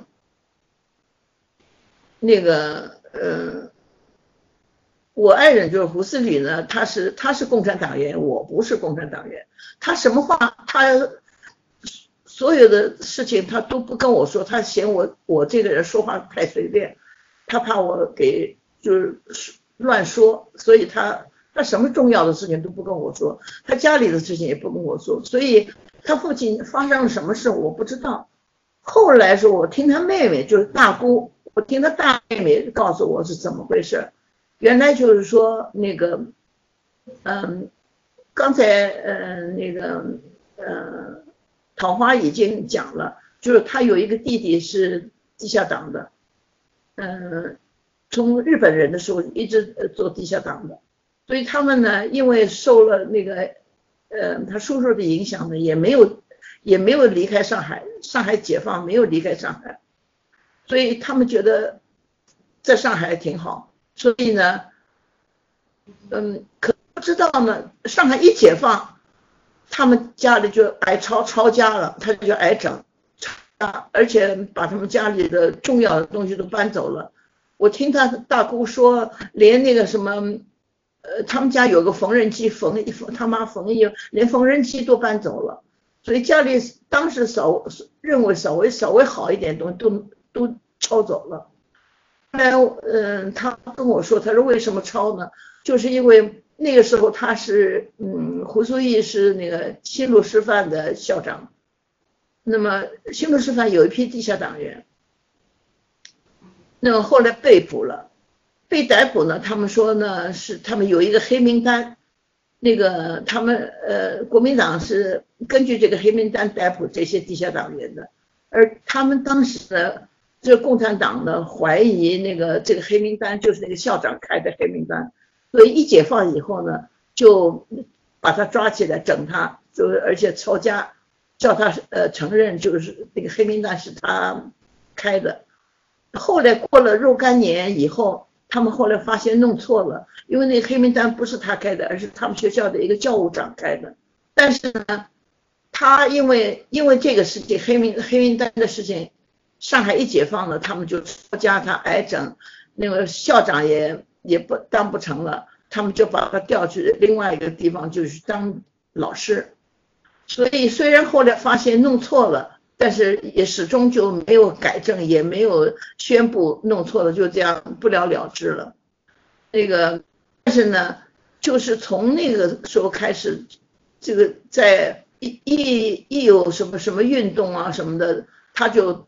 那个我爱人就是胡思礼呢，他是共产党员，我不是共产党员。他什么话，他所有的事情他都不跟我说，他嫌我这个人说话太随便，他怕我给就是乱说，所以他什么重要的事情都不跟我说，他家里的事情也不跟我说，所以他父亲发生了什么事我不知道。后来是我听他妹妹，就是大姑，我听他大妹妹告诉我是怎么回事。原来就是说那个刚才那个桃花已经讲了，就是他有一个弟弟是地下党的，从日本人的时候一直做地下党的，所以他们呢，因为受了那个他叔叔的影响呢，也没有离开上海，上海解放没有离开上海，所以他们觉得在上海挺好，所以呢，可不知道呢，上海一解放，他们家里就挨抄家了，他就挨整，而且把他们家里的重要的东西都搬走了。我听他大姑说，连那个什么，他们家有个缝纫机，他妈缝衣服，连缝纫机都搬走了，所以家里当时认为稍微好一点的东西都抄走了。后来他跟我说，他说为什么抄呢？就是因为那个时候他是胡苏义是那个新路师范的校长，那么新路师范有一批地下党员。那么后来被捕了，被逮捕呢，他们说呢是他们有一个黑名单，那个他们国民党是根据这个黑名单逮捕这些地下党员的，而他们当时呢，这共产党呢怀疑这个黑名单就是那个校长开的黑名单，所以一解放以后呢，就把他抓起来整他，就是而且抄家，叫他承认就是那个黑名单是他开的。后来过了若干年以后，他们后来发现弄错了，因为那个黑名单不是他开的，而是他们学校的一个教务长开的。但是呢，他因为这个事情黑名单的事情，上海一解放了，他们就抄家，他挨整，那个校长也当不成了，他们就把他调去另外一个地方，就是当老师。所以虽然后来发现弄错了，但是也始终就没有改正，也没有宣布弄错了，就这样不了了之了。但是呢，就是从那个时候开始，这个在一有什么运动啊什么的，他就是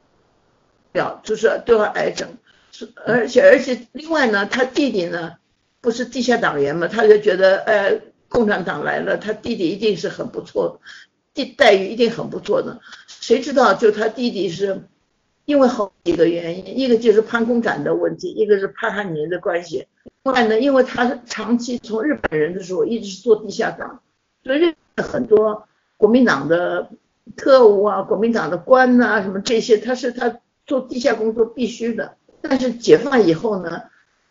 都要挨整。而且另外呢，他弟弟呢不是地下党员嘛，他就觉得共产党来了，他弟弟一定是很不错，待遇一定很不错的。谁知道就他弟弟是因为好几个原因，一个就是潘公展的问题，一个是潘汉年的关系。另外呢，因为他长期从日本人的时候一直是做地下党，所以很多国民党的特务啊、国民党的官啊什么这些，他做地下工作必须的。但是解放以后呢，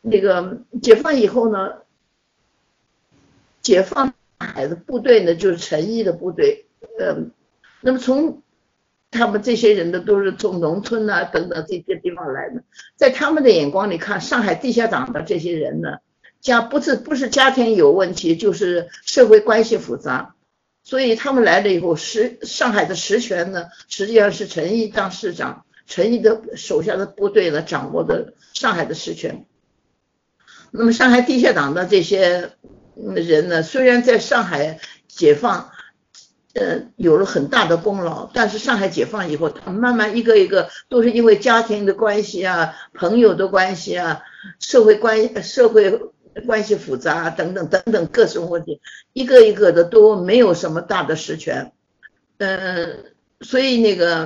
解放海的部队呢就是陈毅的部队，那么从他们这些人的都是从农村啊等等这些地方来的，在他们的眼光里看，上海地下党的这些人呢，不是家庭有问题，就是社会关系复杂，所以他们来了以后，上海的实权呢，实际上是陈毅当市长，陈毅的手下的部队呢掌握的上海的实权。那么上海地下党的这些人呢，虽然在上海解放有了很大的功劳，但是上海解放以后，他们慢慢一个一个都是因为家庭的关系啊、朋友的关系啊、社会关系复杂等等等等各种问题，一个一个的都没有什么大的实权。所以那个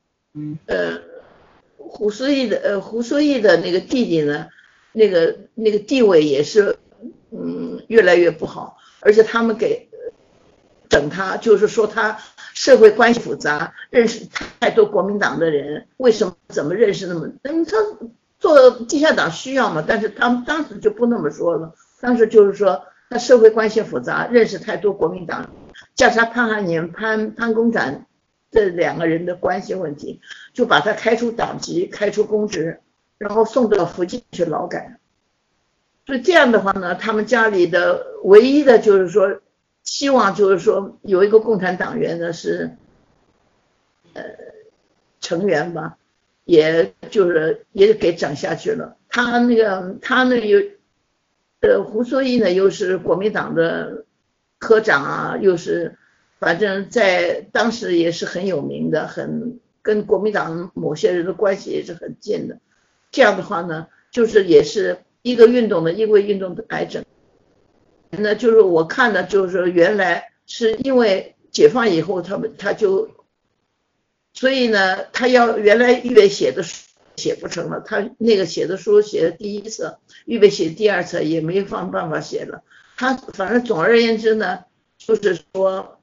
胡书义的那个弟弟呢，那个地位也是越来越不好，而且他们整他，就是说他社会关系复杂，认识太多国民党的人，为什么怎么认识那么？他做地下党需要嘛，但是他们当时就不那么说了，当时就是说他社会关系复杂，认识太多国民党，加上潘汉年、潘公展这两个人的关系问题，就把他开除党籍、开除公职，然后送到福建去劳改。所以这样的话呢，他们家里的唯一的就是说希望就是说有一个共产党员呢是成员吧，也给整下去了。他胡作义呢又是国民党的科长啊，又是反正在当时也是很有名的，跟国民党某些人的关系也是很近的。这样的话呢，就是也是一个运动的癌症。那就是我看的，就是原来是因为解放以后，他就，所以呢，他原来预备写的书写不成了，他那个写的书写的第一册，预备写第二册也没办法写了。他反正总而言之呢，就是说，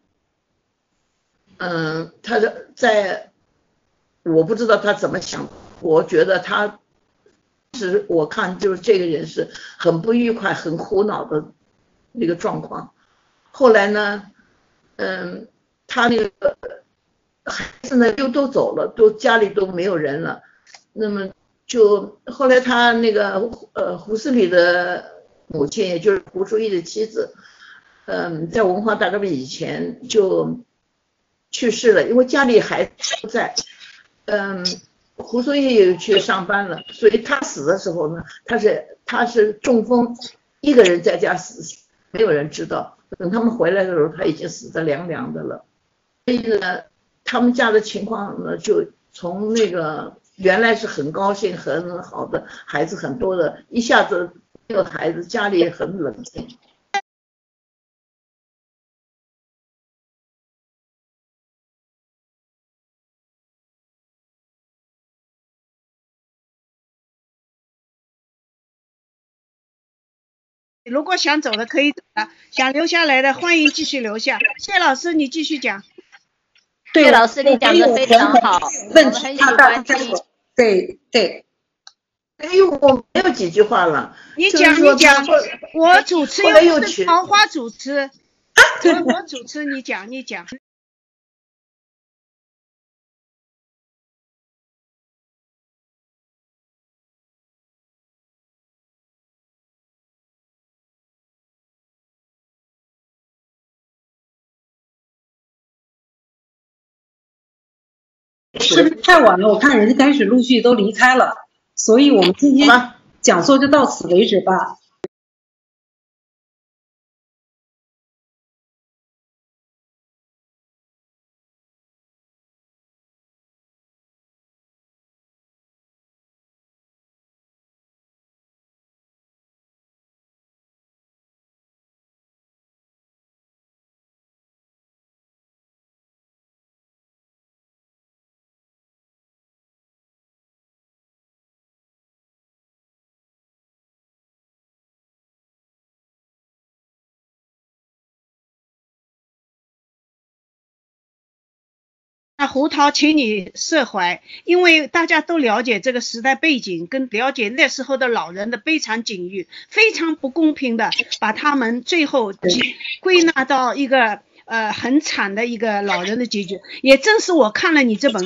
他我不知道他怎么想，我觉得我看就是这个人是很不愉快、很苦恼的那个状况。后来呢，他那个孩子呢又都走了，家里都没有人了。那么就后来他那个胡适礼的母亲，也就是胡书义的妻子，在文化大革命以前就去世了，因为家里孩子不在。胡书义也去上班了，所以他死的时候呢，他是中风，一个人在家死，没有人知道。等他们回来的时候，他已经死得凉凉的了。所以呢，他们家的情况呢，就从那个原来是很高兴、很好的孩子很多的，一下子没有孩子，家里也很冷清。 如果想走的可以走了，想留下来的欢迎继续留下。谢老师，你继续讲。 对，老师你讲的非常好， 问题很喜欢听。 对。 哎呦，我没有几句话了。 你讲，我主持又是桃花主持，我主持，你讲。 是不是太晚了？我看人家开始陆续都离开了，所以我们今天讲座就到此为止吧。 那胡桃，请你释怀，因为大家都了解这个时代背景，跟了解那时候的老人的悲惨境遇，非常不公平的把他们最后归纳到一个很惨的一个老人的结局。也正是我看了你这本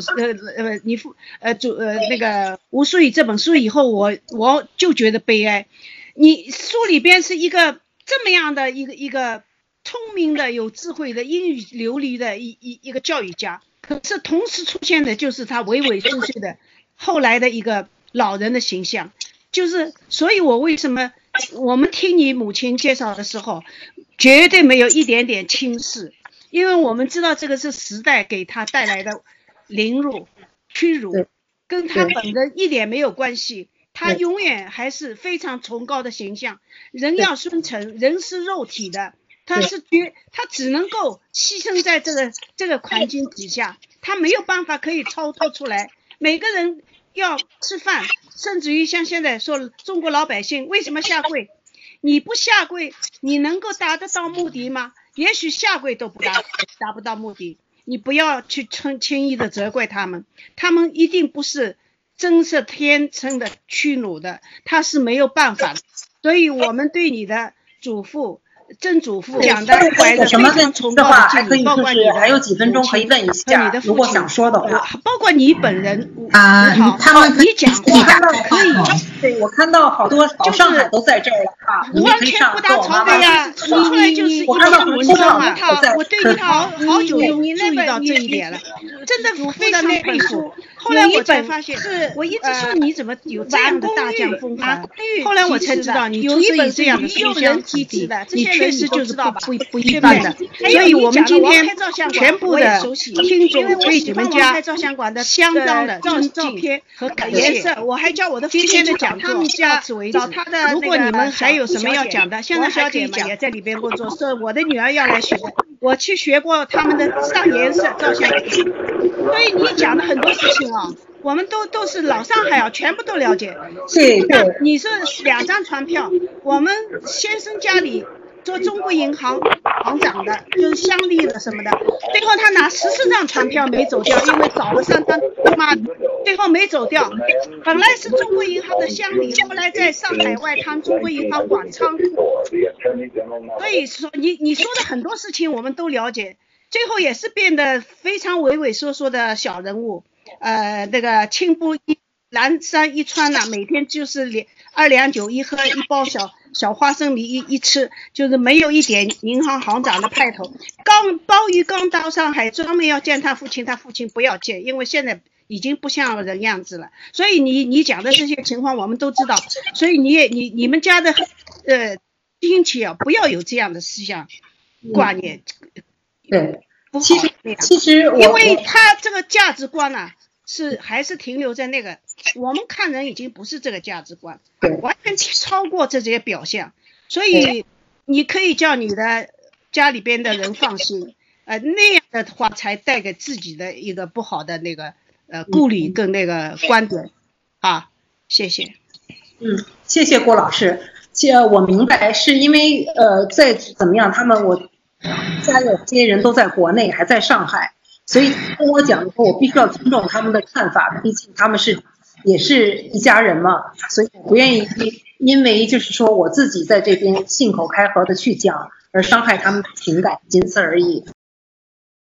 那个吴淑仪这本书以后，我就觉得悲哀。你书里边是一个这么样的一个聪明的、有智慧的、英语流利的一个教育家，可是同时出现的就是他畏畏缩缩的后来的一个老人的形象。就是所以我为什么我们听你母亲介绍的时候绝对没有一点点轻视，因为我们知道这个是时代给他带来的凌辱屈辱，跟他本人一点没有关系。他永远还是非常崇高的形象，人要生存，人是肉体的，他只能够牺牲在这个环境底下，他没有办法可以超脱出来。每个人要吃饭，甚至于像现在说中国老百姓为什么下跪，你不下跪你能够达得到目的吗？也许下跪都达不到目的。你不要去轻易的责怪他们，他们一定不是真是天生的屈辱的，他是没有办法的。所以我们对你的曾祖父讲的怀着非常崇高的敬意，包括你的还有几分钟可以问一下，如果想说的话， 包括你本人他们你讲话可以， 对，我看到好多上海都在这儿了啊， 完全不打草的呀，说出来就是一篇文章啊。我对你好久就注意到这一点了，真的非常佩服。后来我才发现，我一直说你怎么有这样的大将风范，后来我才知道你有一本这样的书香体质的，你确实就是不一般的。所以我们今天全部的听众对你们家相当的尊敬和感谢。我还叫我的今天的讲座到此为止。如果你们还有什么要讲的，现在小姐们也在里边工作，是我的女儿要来学，我去学过他们的上颜色照相。所以你讲的很多事情啊，我们都是老上海啊，全部都了解。那你是2张船票，我们先生家里做中国银行行长的，就是乡里的什么的，最后他拿14张船票没走掉，因为找了3张妈，最后没走掉。本来是中国银行的乡里，后来在上海外滩中国银行管仓库。所以说你说的很多事情我们都了解，最后也是变得非常畏畏缩缩的小人物。那个青布蓝衫一穿呢，每天就是2两酒一喝，一包小花生米一吃，就是没有一点银行行长的派头。鲍鱼刚到上海，专门要见他父亲，他父亲不要见，因为现在已经不像人样子了。所以你讲的这些情况我们都知道，所以你们家的亲戚啊，不要有这样的思想挂念。 对， 不好其实因为他这个价值观啊，还是停留在那个，我们看人已经不是这个价值观，完全超过这些表象。所以你可以叫你的家里边的人放心，那样的话才带给自己的一个不好的那个顾虑跟那个观点啊。谢谢。 谢谢郭老师。我明白，是因为再怎么样，我家有些人都在国内，还在上海，所以跟我讲的时候，我必须要尊重他们的看法，毕竟他们也是一家人嘛，所以我不愿意因为就是说我自己在这边信口开河的去讲，而伤害他们的情感，仅此而已。